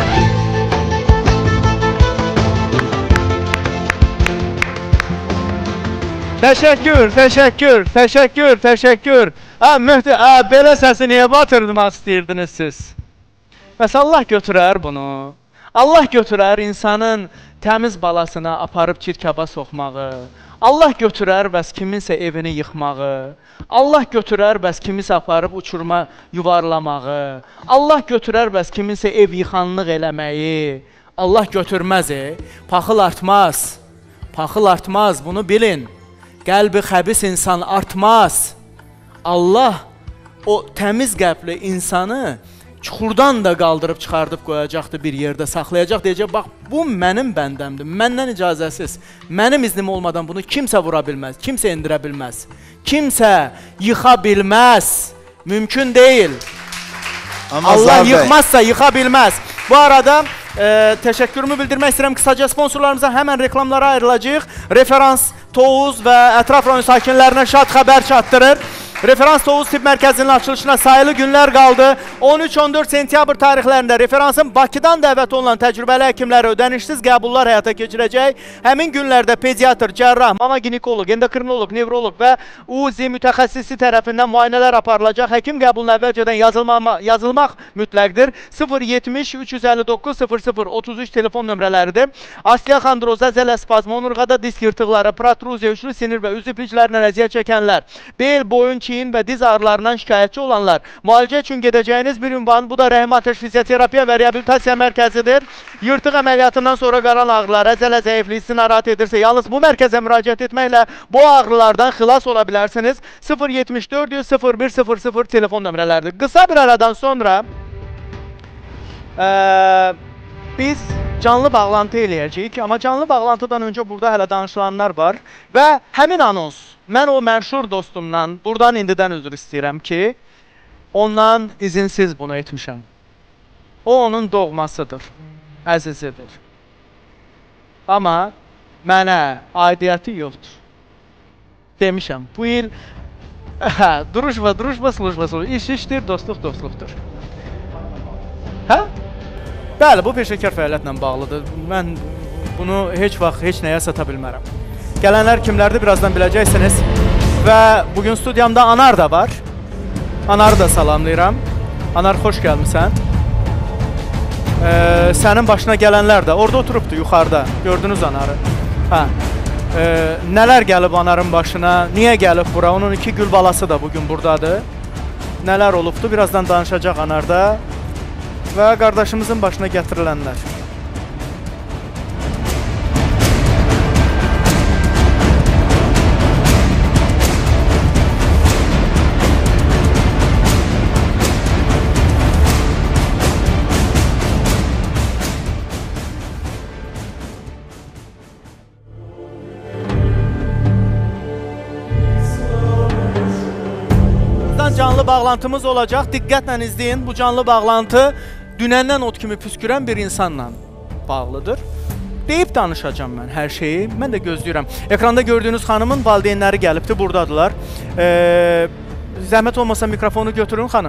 Təşəkkür, təşəkkür, təşəkkür, təşəkkür. Ha, mühtə, ha, belə səsi niyə batırmaq istəyirdiniz siz? Bəs Allah götürər bunu. Allah götürər insanın təmiz balasına aparıb çirkaba soxmağı. Allah götürər bəs kiminsə evini yıxmağı. Allah götürər bəs kiminsə aparıb uçurma yuvarlamağı. Allah götürər bəs kiminsə ev yıxanlıq eləməyi. Allah götürməz, e? Paxıl artmaz. Paxıl artmaz, bunu bilin. Qəlbi xəbis insan artmaz. Allah o təmiz qəlbli insanı çuxurdan da qaldırıb çıxardıb qoyacaqdı, bir yerdə saxlayacaq, deyəcək, bax, bu mənim bəndəmdir, məndən icazəsiz, mənim iznim olmadan bunu kimsə vura bilməz, kimsə endirə bilməz, kimsə yıxa bilməz, mümkün deyil. Amma Allah yıxmazsa yıxa bilməz. Bu arada e, təşəkkürümü bildirmək istəyirəm, qısaca sponsorlarımıza həmən reklamlara ayrılacaq. Referans, Tovuz və ətraf rayon sakinlərinə şad xəbər çatdırır. Referans Tovuz Tibb Mərkəzinin açılışına sayılı günlər qaldı. on üç on dörd sentyabr tarixlərində referansın Bakıdan dəvət olunan təcrübəli həkimləri ödənişsiz qəbullar həyata keçirəcək. Həmin günlərdə pediatr, cərrah, mama ginekoloq, endokrinoloq, nevroloq və U Z mütəxəssisi tərəfindən müayinələr aparılacaq. Həkim qəbuluna əvvəlcədən yazılma, yazılmaq mütləqdir. sıfır yetmiş üç yüz əlli doqquz sıfır sıfır otuz üç telefon nömrələridir. Osteoxondroza, zələ spazmı, onurğada disk yırtıqları, protruziya, üçlü sinir və üz ipliklərindən əziyyət çəkənlər, bel, boyun, çiyin və diz ağrılarından şikayətçi olanlar, müalicə üçün gedəcəyiniz bir ünvan, bu da Rəhim Ateş Fizioterapiya və Reabilitasiya Mərkəzidir. Yırtıq əməliyyatından sonra qaran ağrılar, əzələ zəifliyi sizi narahat edirsə, yalnız bu mərkəzə müraciət etməklə bu ağrılardan xilas ola bilərsiniz. sıfır yetmiş dörd yüz sıfır bir sıfır sıfır telefon nömrələridir. Qısa bir aradan sonra ə, biz canlı bağlantı eləyəcəyik. Amma canlı bağlantıdan öncə burada hələ danışılanlar var və həmin anons, mən o məşhur dostumdan buradan indidən üzr istəyirəm ki, ondan izinsiz bunu etmişəm. O onun doğmasıdır, əzizidir. Amma mənə aidiyyəti yoxdur. Demişəm, bu il duruşma, duruşma, slujma, slujma, iş işdir, dostluq, dostluqdur. Hə? Bəli, bu peşəkar fəaliyyətlə bağlıdır. Mən bunu heç vaxt, heç nəyə sata bilmərəm. Gələnlər kimlərdir, birazdan biləcəksiniz. Və bugün studiyamda Anar da var. Anarı da salamlayıram. Anar, xoş gəlmişsən. Ee, sənin başına gələnlər də orada oturubdur, yuxarıda. Gördünüz Anarı. Hə. Ee, nələr gəlib Anarın başına, niyə gəlib bura? Onun iki gül balası da bugün buradadır. Nələr olubdur, birazdan danışacaq Anarda. Və qardaşımızın başına gətirilənlər. Canlı bağlantımız olacaq. Diqqətlə izləyin. Bu canlı bağlantı dünəndən ot kimi püskürən bir insanla bağlıdır. Deyib danışacağım mən hər şeyi. Mən də gözləyirəm. Ekranda gördüyünüz xanımın valideynləri gəlibdir, buradadılar. Ee, zəhmət olmasa mikrofonu götürün xanım.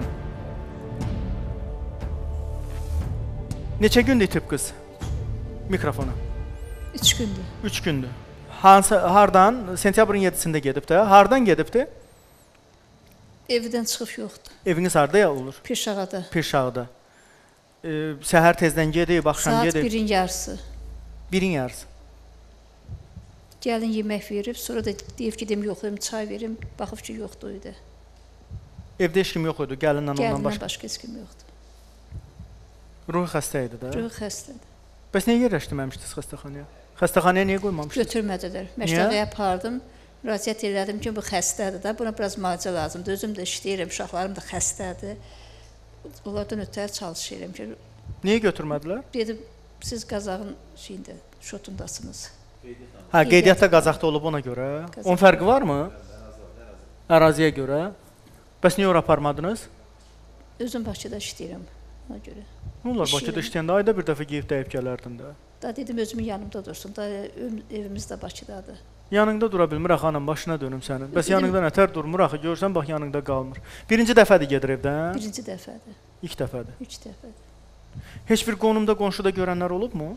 Neçə gündür itib qız? Mikrofonu. Üç gündür. Üç gündür. Hansı, hardan? Sentyabrın yedisində gedibdir. Hardan gedibdir? Evdən çıxıb yoxdur. Eviniz harada ya olur? Pirşağıda. Pirşağıda. Ee, səhər tezdən gedib, axşam gedib. Saat birin yarısı. Birin yarısı. Gəlin yemək verib, sonra da deyib ki, dem yoxlayım, çay verim, baxıb ki, yoxdur idi. Evdə heç kim yox idi, gəlinlə ondan başqa? Gəlinlə başqa heç kim yoxdur. Ruhi xəstə idi də? Ruhi xəstədir. Bəs niyə yerləşdirməmişdiniz xəstəxanaya? Xəstəxanaya niyə qoymamışdınız? Götürmədilər. Məştəqəyə apardım. Müraciət elədim ki, bu xəstədir də, buna biraz müalicə lazımdır. Özüm də işləyirəm, uşaqlarım da xəstədir. Onlardan ötəri çalışıram ki... Niyə götürmədilər? Dedim, siz Qazağın şeyində, şotundasınız. Hə, qeydiyyatda Qazaqda olub ona görə. Onun fərqi varmı? Əraziyə görə. Bəs niyə ora aparmadınız? Özüm Bakıda işləyirəm, ona görə. Nə olar, Bakıda işləyəndə ayda bir dəfə geyib dəyib gələrdin də? Da dedim, özümün yanımda dursun, da evimiz də Bakıdadır. Yanında dura bilmir, xanım, başına dönüm sənin. Bəs yanında nətər durmur, axı, görsən, bax, yanında qalmır. Birinci dəfədir gedir evdən? Birinci dəfədir. İlk dəfədir? Üç dəfədir. Heç bir qonumda, qonşuda görənlər olubmu?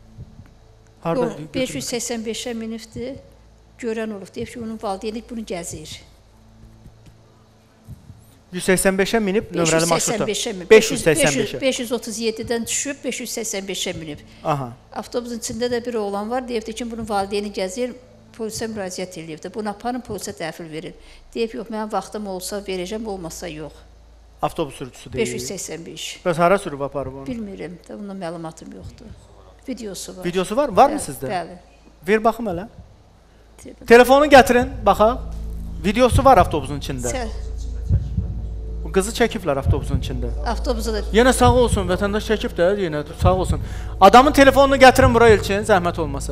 beş yüz səksən beşə minibdir, görən olub. Deyib ki, onun valideyni bunu gəzir. yüz səksən beşə minib, nömrəli marşruta? beş yüz səksən beşə. beş yüz otuz yeddidən düşüb, beş yüz səksən beşə minib. Aha. Avtobusun içində də bir oğlan var, deyibdir ki, bunun valideyni gəzir, polisə müraciət edibdir. Bunu aparın, polisə təhvil verin. Deyib, yox, mənim vaxtım olsa verəcəm, olmasa yox. Avtobus sürücüsü deyil. beş yüz səksən beş. Bəs hara sürüb aparıb onu? Bilmirəm, da bundan məlumatım yoxdur. Videosu var. Videosu var? Var mı sizdə? Bəli. Ver baxım hələ. Telefonu gətirin, baxaq. Videosu var avtobusun içində. Bu qızı çəkiblər avtobusun içində. Avtobusa da... Yenə sağ olsun, vətəndaş çəkib də, yenə sağ olsun. Adamın telefonunu gətirin bura Elçin, zəhmət olmasa.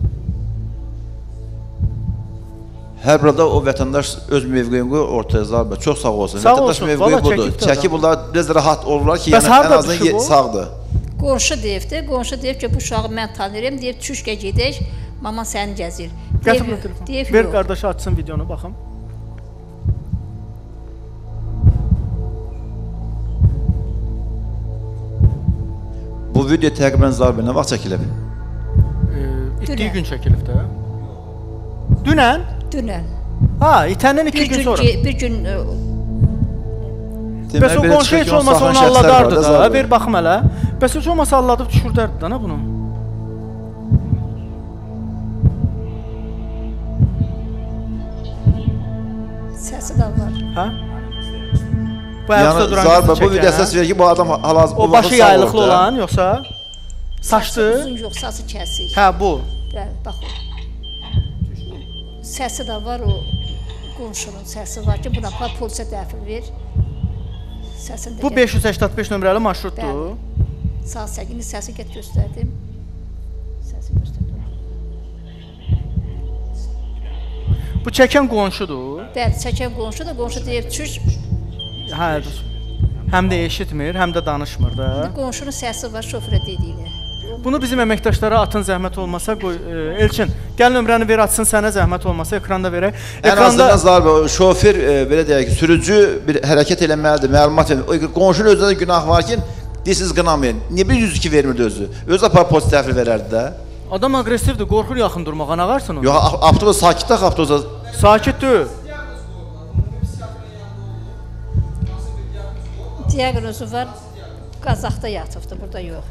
Hər burada o vətəndaş öz mövqeyini qoyur ortaya Zahir bəy. Çox sağ olsun. Sağ vətəndaş olsun, mövqeyi budur. Çəkib bunlar biraz rahat olurlar ki, yəni ən azından sağdır. Qonşu deyibdir, qonşu deyib ki, bu uşağı mən tanıyıram, deyib çüşkə gedək, mama səni gəzir. Gətir bu telefonu. Ver qardaşı açsın videonu, baxım. Bu video təqribən Zarbə nə vaxt çəkilib? İtdiyi gün çəkilib də. Dünən? Dünən. Ha, itəndən iki gün sonra. Bir gün... Bəs o qonşu heç olmasa onu alladardı da. Ver baxım hələ. Bəs heç olmasa alladıb düşürdərdi da, nə bunu? Səsi də var. Hə? Yəni Zarbə bu video əsas verir ki, bu adam hal-hazırda o başı yaylıqlı olan yoxsa saçlı? Uzun yox, saçı kəsik. Hə, bu. Bəli, bax. Səsi də var, o qonşunun səsi var ki, buna polisə təhvil ver. Səsində. Bu beş yüz səksən beş nömrəli marşrutdur. Bəli. Sağ səkini səsi get göstərdim. Səsi göstərdim. Bu çəkən qonşudur. Bəli, çəkən qonşudur. Qonşu deyir, çüş. Hə, həm də eşitmir, həm də danışmır da. Qonşunun səsi var, şoförə dediyini. Bunu bizim əməkdaşlara atın zəhmət olmasa qoy. Elçin, gəl nömrəni ver, atsın sənə zəhmət olmasa ekranda verək. Ən azından Zarbə, şofer belə deyək ki, sürücü bir hərəkət eləməlidir, məlumat verir. Qonşunun özündə də günah var ki, deyirsiz qınamayın. Niyə bir yüz iki vermirdi özü? Özü apar polis təhvil verərdi də. Adam aqressivdir, qorxur yaxın durmağa, nə qarsan onu? Yox, avtobus sakitdir, avtobus. Sakitdir. Diaqnozu var, Qazaxda yatıbdır, burada yox.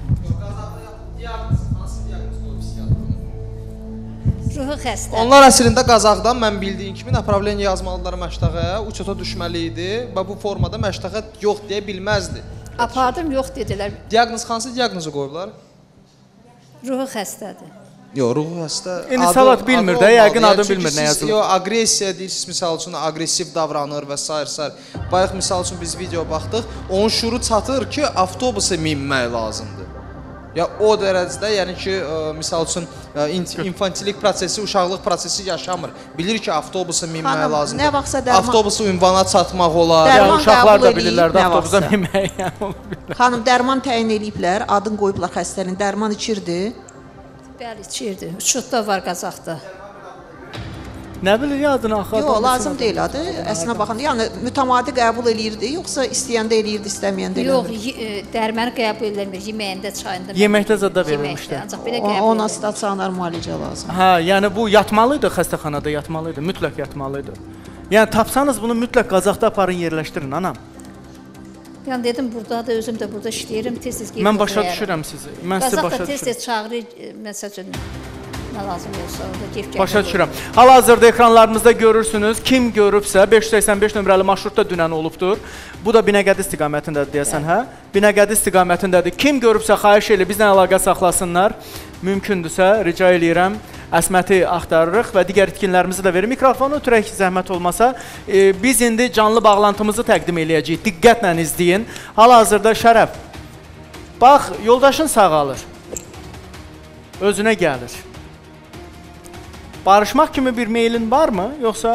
Ruhu xəstə. Onlar əslində Qazaxdan mən bildiyim kimi направление yazmalılar Məştəqəyə, uçota düşməli idi və bu formada Məştəqə yox deyə bilməzdi. Apardım, yox dedilər. Diaqnoz hansı diaqnozu qoyublar? Ruhu xəstədir. Yox, ruhu xəstə. İnsalat bilmir də, yəqin adı bilmir nə yazılır. Yox, aqressiya deyirsiniz, misal üçün aqressiv davranır və s. s. Bayaq misal üçün biz video baxdıq, onun şuuru çatır ki, avtobusa minmək lazımdır. Ya o dərəcədə, yəni ki, ə, misal üçün ə, infantilik prosesi, uşaqlıq prosesi yaşamır. Bilir ki, avtobusa minmək lazımdır. Nə vaxtsa dərman... Avtobusu ünvana çatmaq olar. Dərman ya, uşaqlar da bilirlər də avtobusa minməyi. Xanım, dərman təyin eləyiblər, adın qoyublar xəstənin, dərman içirdi. Bəli, içirdi. Uçutda var Qazaxda. Nə bilir ya adını axı? Yox, lazım deyil adı. Əslinə baxın, yəni mütəmadi qəbul eləyirdi, yoxsa istəyəndə eləyirdi, istəməyəndə eləyirdi? Yox, dərməni qəbul eləmir, yeməyində, çayında. Yeməkdə zada verilmişdi. Ancaq belə qəbul. Ona stasionar müalicə lazım. Hə, yəni bu yatmalıydı, xəstəxanada yatmalıydı, mütləq yatmalıydı. Yəni tapsanız bunu mütləq Qazaxda aparın, yerləşdirin, anam. Yəni dedim, burada da özüm də burada işləyirəm, tez-tez gedib. Mən başa düşürəm sizi. Mən sizi başa düşürəm. Qazaxda tez-tez çağırır, məsələn, nə lazım olsa, orada gef-gef. Başa düşürəm. Hal-hazırda ekranlarımızda görürsünüz, kim görübsə beş yüz səksən beş nömrəli marşrutda dünən olubdur. Bu da Binəqədi istiqamətindədir deyəsən, hə? Binəqədi istiqamətindədir. Kim görübsə xahiş elə bizlə əlaqə saxlasınlar. Mümkündürsə rica eləyirəm. Əsməti axtarırıq və digər itkinlərimizi də verir. Mikrofonu ötürək zəhmət olmasa, e, biz indi canlı bağlantımızı təqdim eləyəcəyik. Diqqətlə izləyin. Hal-hazırda Şərəf, bax, yoldaşın sağalır. Özünə gəlir. Barışmaq kimi bir meylin varmı, yoxsa?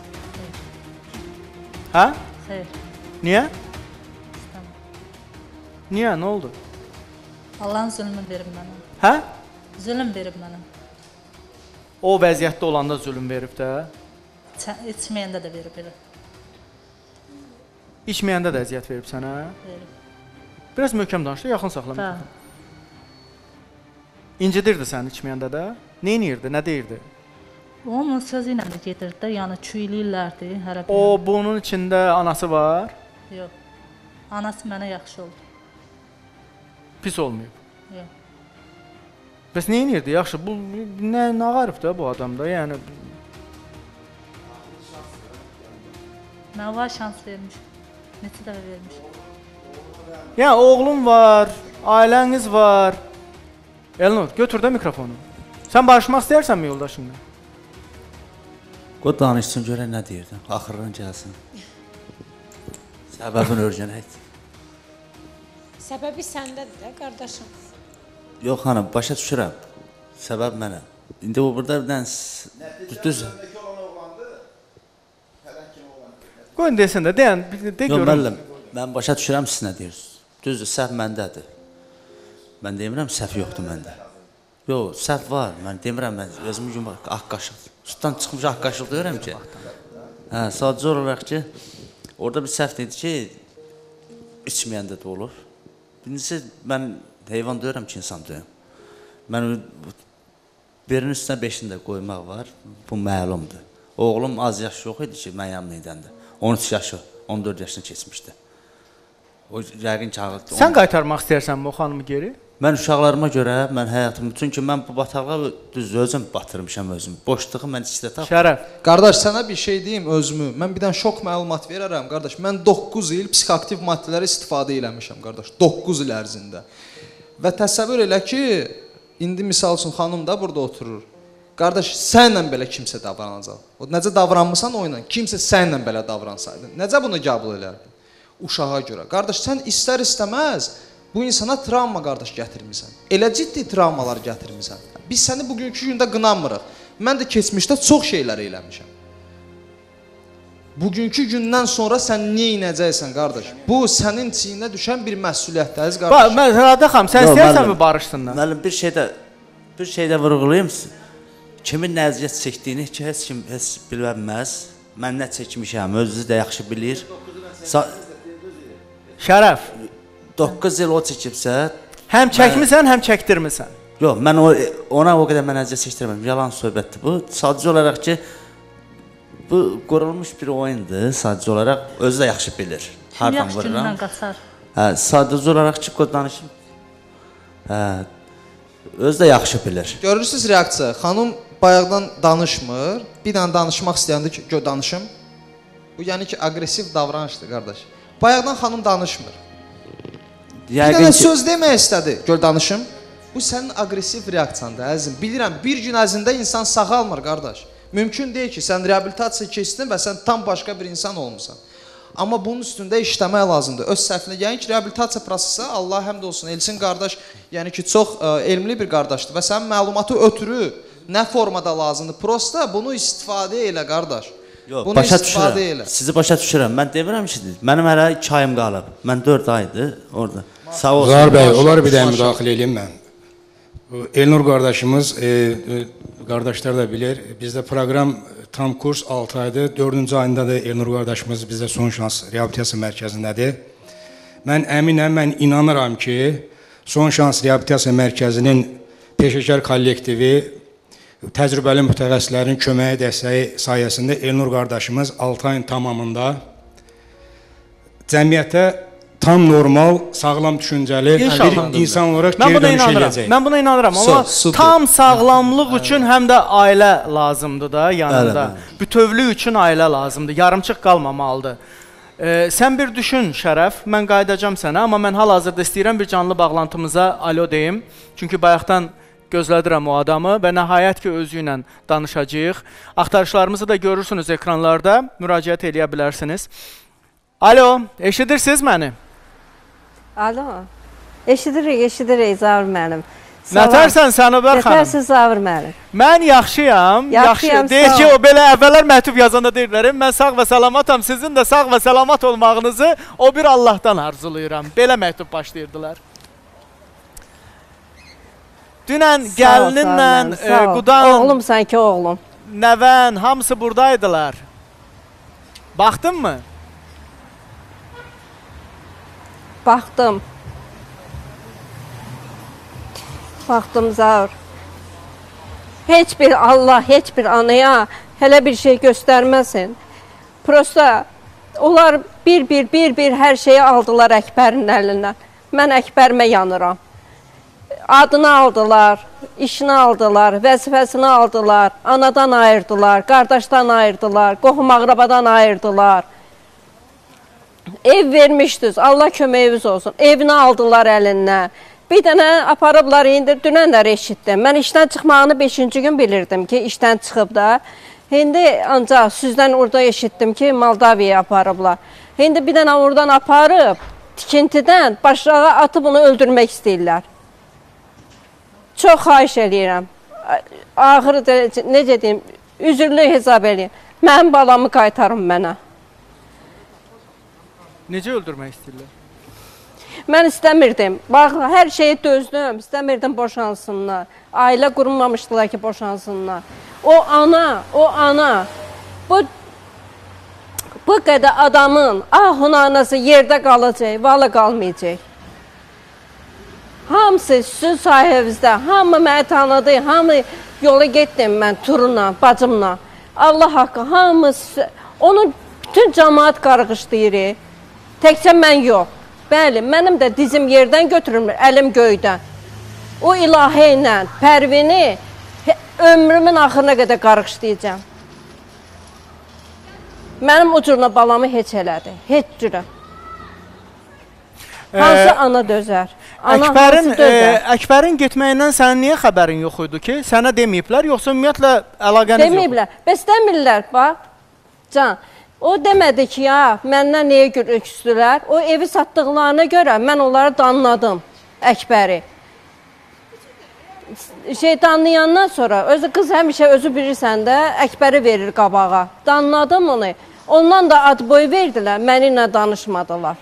Hə? Xeyr. Niyə? Niyə, nə oldu? Allahın zülmü verib mənə. Hə? Zülm verib mənə. O vəziyyətdə olanda zülm verib də? İçməyəndə də verib elə. İçməyəndə də əziyyət verib sənə? Verib. Biraz möhkəm danışdı, yaxın saxla. Hə. İncidirdi səni içməyəndə də? Nə edirdi, nə deyirdi? Onun sözü ilə də gedirdi də, yəni çüyləyirlərdi hələ bir. O, bunun içində anası var? Yox. Anası mənə yaxşı oldu. Pis olmayıb? Yox. Bəs nə edirdi? Yaxşı, bu nə nağarıb da bu adamda, yəni. Mən var şans vermiş. Neçə dəfə vermiş. Yəni oğlun var, ailəniz var. Elnur, götür də mikrofonu. Sən barışmaq istəyirsənmi yoldaşınla? Qoy danışsın, görək nə deyirdi. Axırın gəlsin. Səbəbini öyrənək. Səbəbi səndədir də, qardaşım. Yox xanım, başa düşürəm. Səbəb mənəm. İndi o burada bir dənə düz. Qoyun desin də, deyən, de görüm. Yox, müəllim, mən başa düşürəm siz nə deyirsiniz. Düzdür, səhv məndədir. Mən demirəm, səhv yoxdur məndə. Yox, səhv var. Mən demirəm, mən özümü gün ağ qaşıq. Sütdan çıxmış ağ qaşıq deyirəm ki. Hə, sadəcə olaraq ki, orada bir səhv dedi ki, içməyəndə də olur. Birincisi, mən heyvan deyirəm ki, insan deyirəm. Mən birinin üstünə beşini də qoymaq var, bu məlumdur. Oğlum az yaş yox idi ki, mən yanımda idəndə. on üç yaşı, on dörd yaşını keçmişdi. O yəqin ki, ağır. Sən qaytarmaq istəyirsənmi o xanımı geri? Mən uşaqlarıma görə, mən həyatımı, çünki mən bu bataqlığa düz özüm batırmışam özümü. Boşluğu mən istə tapdım. Şərəf. Qardaş, sənə bir şey deyim özümü. Mən bir dənə şok məlumat verərəm, qardaş. Mən doqquz il psixoaktiv maddələri istifadə eləmişəm, qardaş. doqquz il ərzində. Və təsəvvür elə ki, indi misal üçün xanım da burada oturur. Qardaş, sənlə belə kimsə davranacaq. O necə davranmısan o ilə? Kimsə sənlə belə davransaydı. Necə bunu qəbul edərdin? Uşağa görə. Qardaş, sən istər-istəməz bu insana travma, qardaş, gətirmisən. Elə ciddi travmalar gətirmisən. Biz səni bugünkü gündə qınamırıq. Mən də keçmişdə çox şeylər eləmişəm. Bugünkü gündən sonra sən niyə inəcəksən, qardaş? Bu, sənin çiyinə düşən bir məsuliyyətdəyiz, qardaş. Mən Radə xanım, sən istəyirsən mi barışsınlar? Müəllim, bir şeydə, bir şeydə vurğulayım. Kimin nə əziyyət çəkdiyini ki, heç kim heç bilməz. Mən nə çəkmişəm, özünüz də yaxşı bilir. Şərəf. doqquz il o çəkibsə... Həm çəkmirsən, həm çəkdirmirsən. Yox, mən ona o qədər mən əziyyət çəkdirməm. Yalan söhbətdir bu. Sadəcə olaraq ki, bu qurulmuş bir oyundur. Sadəcə olaraq özü də yaxşı bilir. Kim yaxşı günündən qaçar? Sadəcə olaraq ki, danışım. Özü də yaxşı bilir. Görürsünüz reaksiya. Xanım bayaqdan danışmır. Bir dənə danışmaq istəyəndə ki, gör danışım. Bu yəni ki, aqressiv davranışdır, qardaş. Bayaqdan xanım danışmır. Bir dənə söz demək istədi, gör danışım. Bu sənin aqressiv reaksiyandır, əzizim. Bilirəm, bir gün ərzində insan sağalmır, qardaş. Mümkün deyil ki, sən reabilitasiya keçdin və sən tam başqa bir insan olmuşsan. Amma bunun üstündə işləmək lazımdır, öz səhvində. Yəni ki, reabilitasiya prosesi, Allah həmd olsun, Elçin qardaş, yəni ki, çox elmli bir qardaşdır və sənin məlumatı ötürü nə formada lazımdır? Prosta bunu istifadə elə, qardaş. Yox, başa düşürəm. Sizi başa düşürəm. Mən demirəm ki, mənim hələ iki ayım qalıb. Mən dörd aydır orada. Sağ olsun. Zahar bəy, onlar bir dənə müdaxilə edeyim mən. Elnur qardaşımız, qardaşlar da bilir, bizdə proqram tam kurs altı aydır. dördüncü ayında da Elnur qardaşımız bizdə son şans reabilitasiya mərkəzindədir. Mən əminəm, mən inanıram ki, son şans reabilitasiya mərkəzinin peşəkar kollektivi, təcrübəli mütəxəssislərin köməyi dəstəyi sayəsində Elnur qardaşımız altı ayın tamamında cəmiyyətə tam normal, sağlam düşüncəli bir insan olaraq geri dönüş edəcək. Mən buna inanıram, amma tam sağlamlıq üçün həm də ailə lazımdır da yanında. Bütövlük üçün ailə lazımdır, yarımçıq qalmamalıdır. Sən bir düşün, Şərəf, mən qayıdacam sənə, amma mən hal-hazırda istəyirəm bir canlı bağlantımıza alo deyim. Çünki bayaqdan gözlədirəm o adamı və nəhayət ki, özü ilə danışacağıq. Axtarışlarımızı da görürsünüz ekranlarda, müraciət eləyə bilərsiniz. Alo, eşidirsiniz məni? Alo, eşidirik, eşidirik Zavr mənim. Nətərsən Sənubər xanım? Nətərsiz Zavr mənim? Mən yaxşıyam. Yaxşıyam, deyir ki, o belə əvvəllər məktub yazanda deyirlər, mən sağ və salamatam, sizin də sağ və salamat olmağınızı o bir Allahdan arzulayıram. Belə məktub başlayırdılar. Dünən gəlininlə, Qudan, oğlumsan ki, oğlum. Nəvən, hamısı buradaydılar. Baxdın mı? Baxdım. Baxdım Zavr. Heç bir Allah, heç bir anaya hələ bir şey göstərməsin. Prosta onlar bir-bir, bir-bir hər şeyi aldılar Əkbərin əlindən. Mən Əkbərimə yanıram. Adını aldılar, işini aldılar, vəzifəsini aldılar, anadan ayırdılar, qardaşdan ayırdılar, qohum-ağrabadan ayırdılar. Ev vermişdiniz, Allah köməyiniz olsun. Evini aldılar əlindən. Bir dənə aparıblar, indi dünənlər eşitdim. Mən işdən çıxmağını beşinci gün bilirdim ki, işdən çıxıb da. İndi ancaq sizdən orada eşitdim ki, Moldaviyaya aparıblar. İndi bir dənə oradan aparıb, tikintidən başlığa atıb onu öldürmək istəyirlər. Çox xahiş eləyirəm. Ağır, necə deyim, üzürlü hesab eləyim. Mənim balamı qaytarın mənə. Necə öldürmək istəyirlər? Mən istəmirdim. Bax, hər şeyi dözdüm. İstəmirdim boşansınlar. Ailə qurulmamışdılar ki, boşansınlar. O ana, o ana, bu, bu qədər adamın ahun anası yerdə qalacaq, valı qalmayacaq. Hamısı sizin sayənizdə, hamı məni tanıdı, hamı yola getdim mən turuna, bacımla. Allah haqqı, hamısı, onu bütün cəmaat qarğışlayır. Təkcə mən yox. Bəli, mənim də dizim yerdən götürülmür, əlim göydən. O ilahə ilə Pərvini ömrümün axırına qədər qarğışlayacağam. Mənim o cürünə balamı heç elədi, heç cürə. Hansı ee, ana dözər? Ana Əkbərin, e, Əkbərin getməyindən sənin niyə xəbərin yox idi ki? Sənə deməyiblər, yoxsa ümumiyyətlə əlaqəniz yox? Deməyiblər, bəs demirlər, bax, Can. O demədi ki, ya, məndən niyə görüksüdülər? O evi satdıqlarına görə mən onları danladım, Əkbəri. Şey, danlayandan sonra, özü qız həmişə özü bilirsən də, Əkbəri verir qabağa. Danladım onu. Ondan da ad boyu verdilər, mənimlə danışmadılar.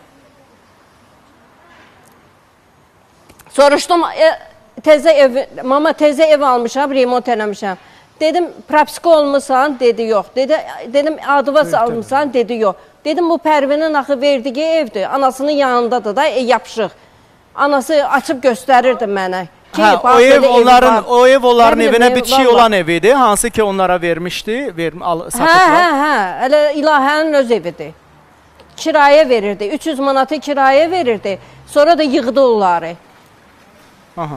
Soruşdum, e, tezə ev, mama tezə ev almışam, remont eləmişəm. Dedim, propiska olmuşsan, dedi yox. Dedi, dedim, advaz almışsan, dedi yox. Dedim, bu Pərvinin axı verdiyi evdir, anasının yanındadır da, e, yapışıq. Anası açıb göstərirdi mənə. Ki, hə, o ev onların, evi o ev onların evinə bitişik olan evidir, hansı ki onlara vermişdi, ver, al, satıblar. Hə, hə, hə, elə ilahənin öz evidir. Kirayə verirdi, üç yüz manatı kirayə verirdi, sonra da yığdı onları. Aha.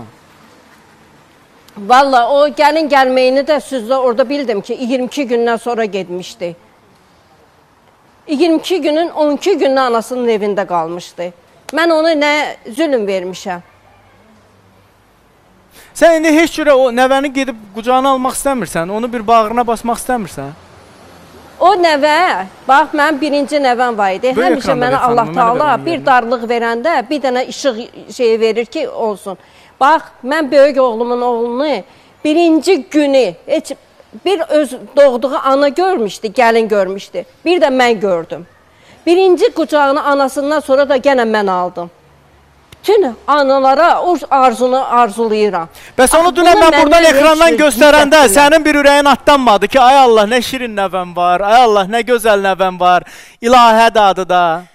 Valla o gəlin gəlməyini də sizdə orada bildim ki, iyirmi iki gündən sonra getmişdi. iyirmi iki günün on iki günü anasının evində qalmışdı. Mən onu nə zülm vermişəm. Sən indi heç cürə o nəvəni gedib qucağına almaq istəmirsən, onu bir bağrına basmaq istəmirsən? O nəvə, bax, mənim birinci nəvəm var idi. Həmişə mənə Allah Taala bir darlıq verəndə bir dənə işıq şeyi verir ki, olsun. Bax, mən böyük oğlumun oğlunu birinci günü heç bir öz doğduğu ana görmüşdü, gəlin görmüşdü. Bir də mən gördüm. Birinci qucağını anasından sonra da gənə mən aldım. Bütün analara o arzunu arzulayıram. Bəs onu dünən mən buradan ekrandan göstərəndə sənin bir ürəyin atlanmadı ki, ay Allah, nə şirin nəvəm var, ay Allah, nə gözəl nəvəm var, ilahə dadı da.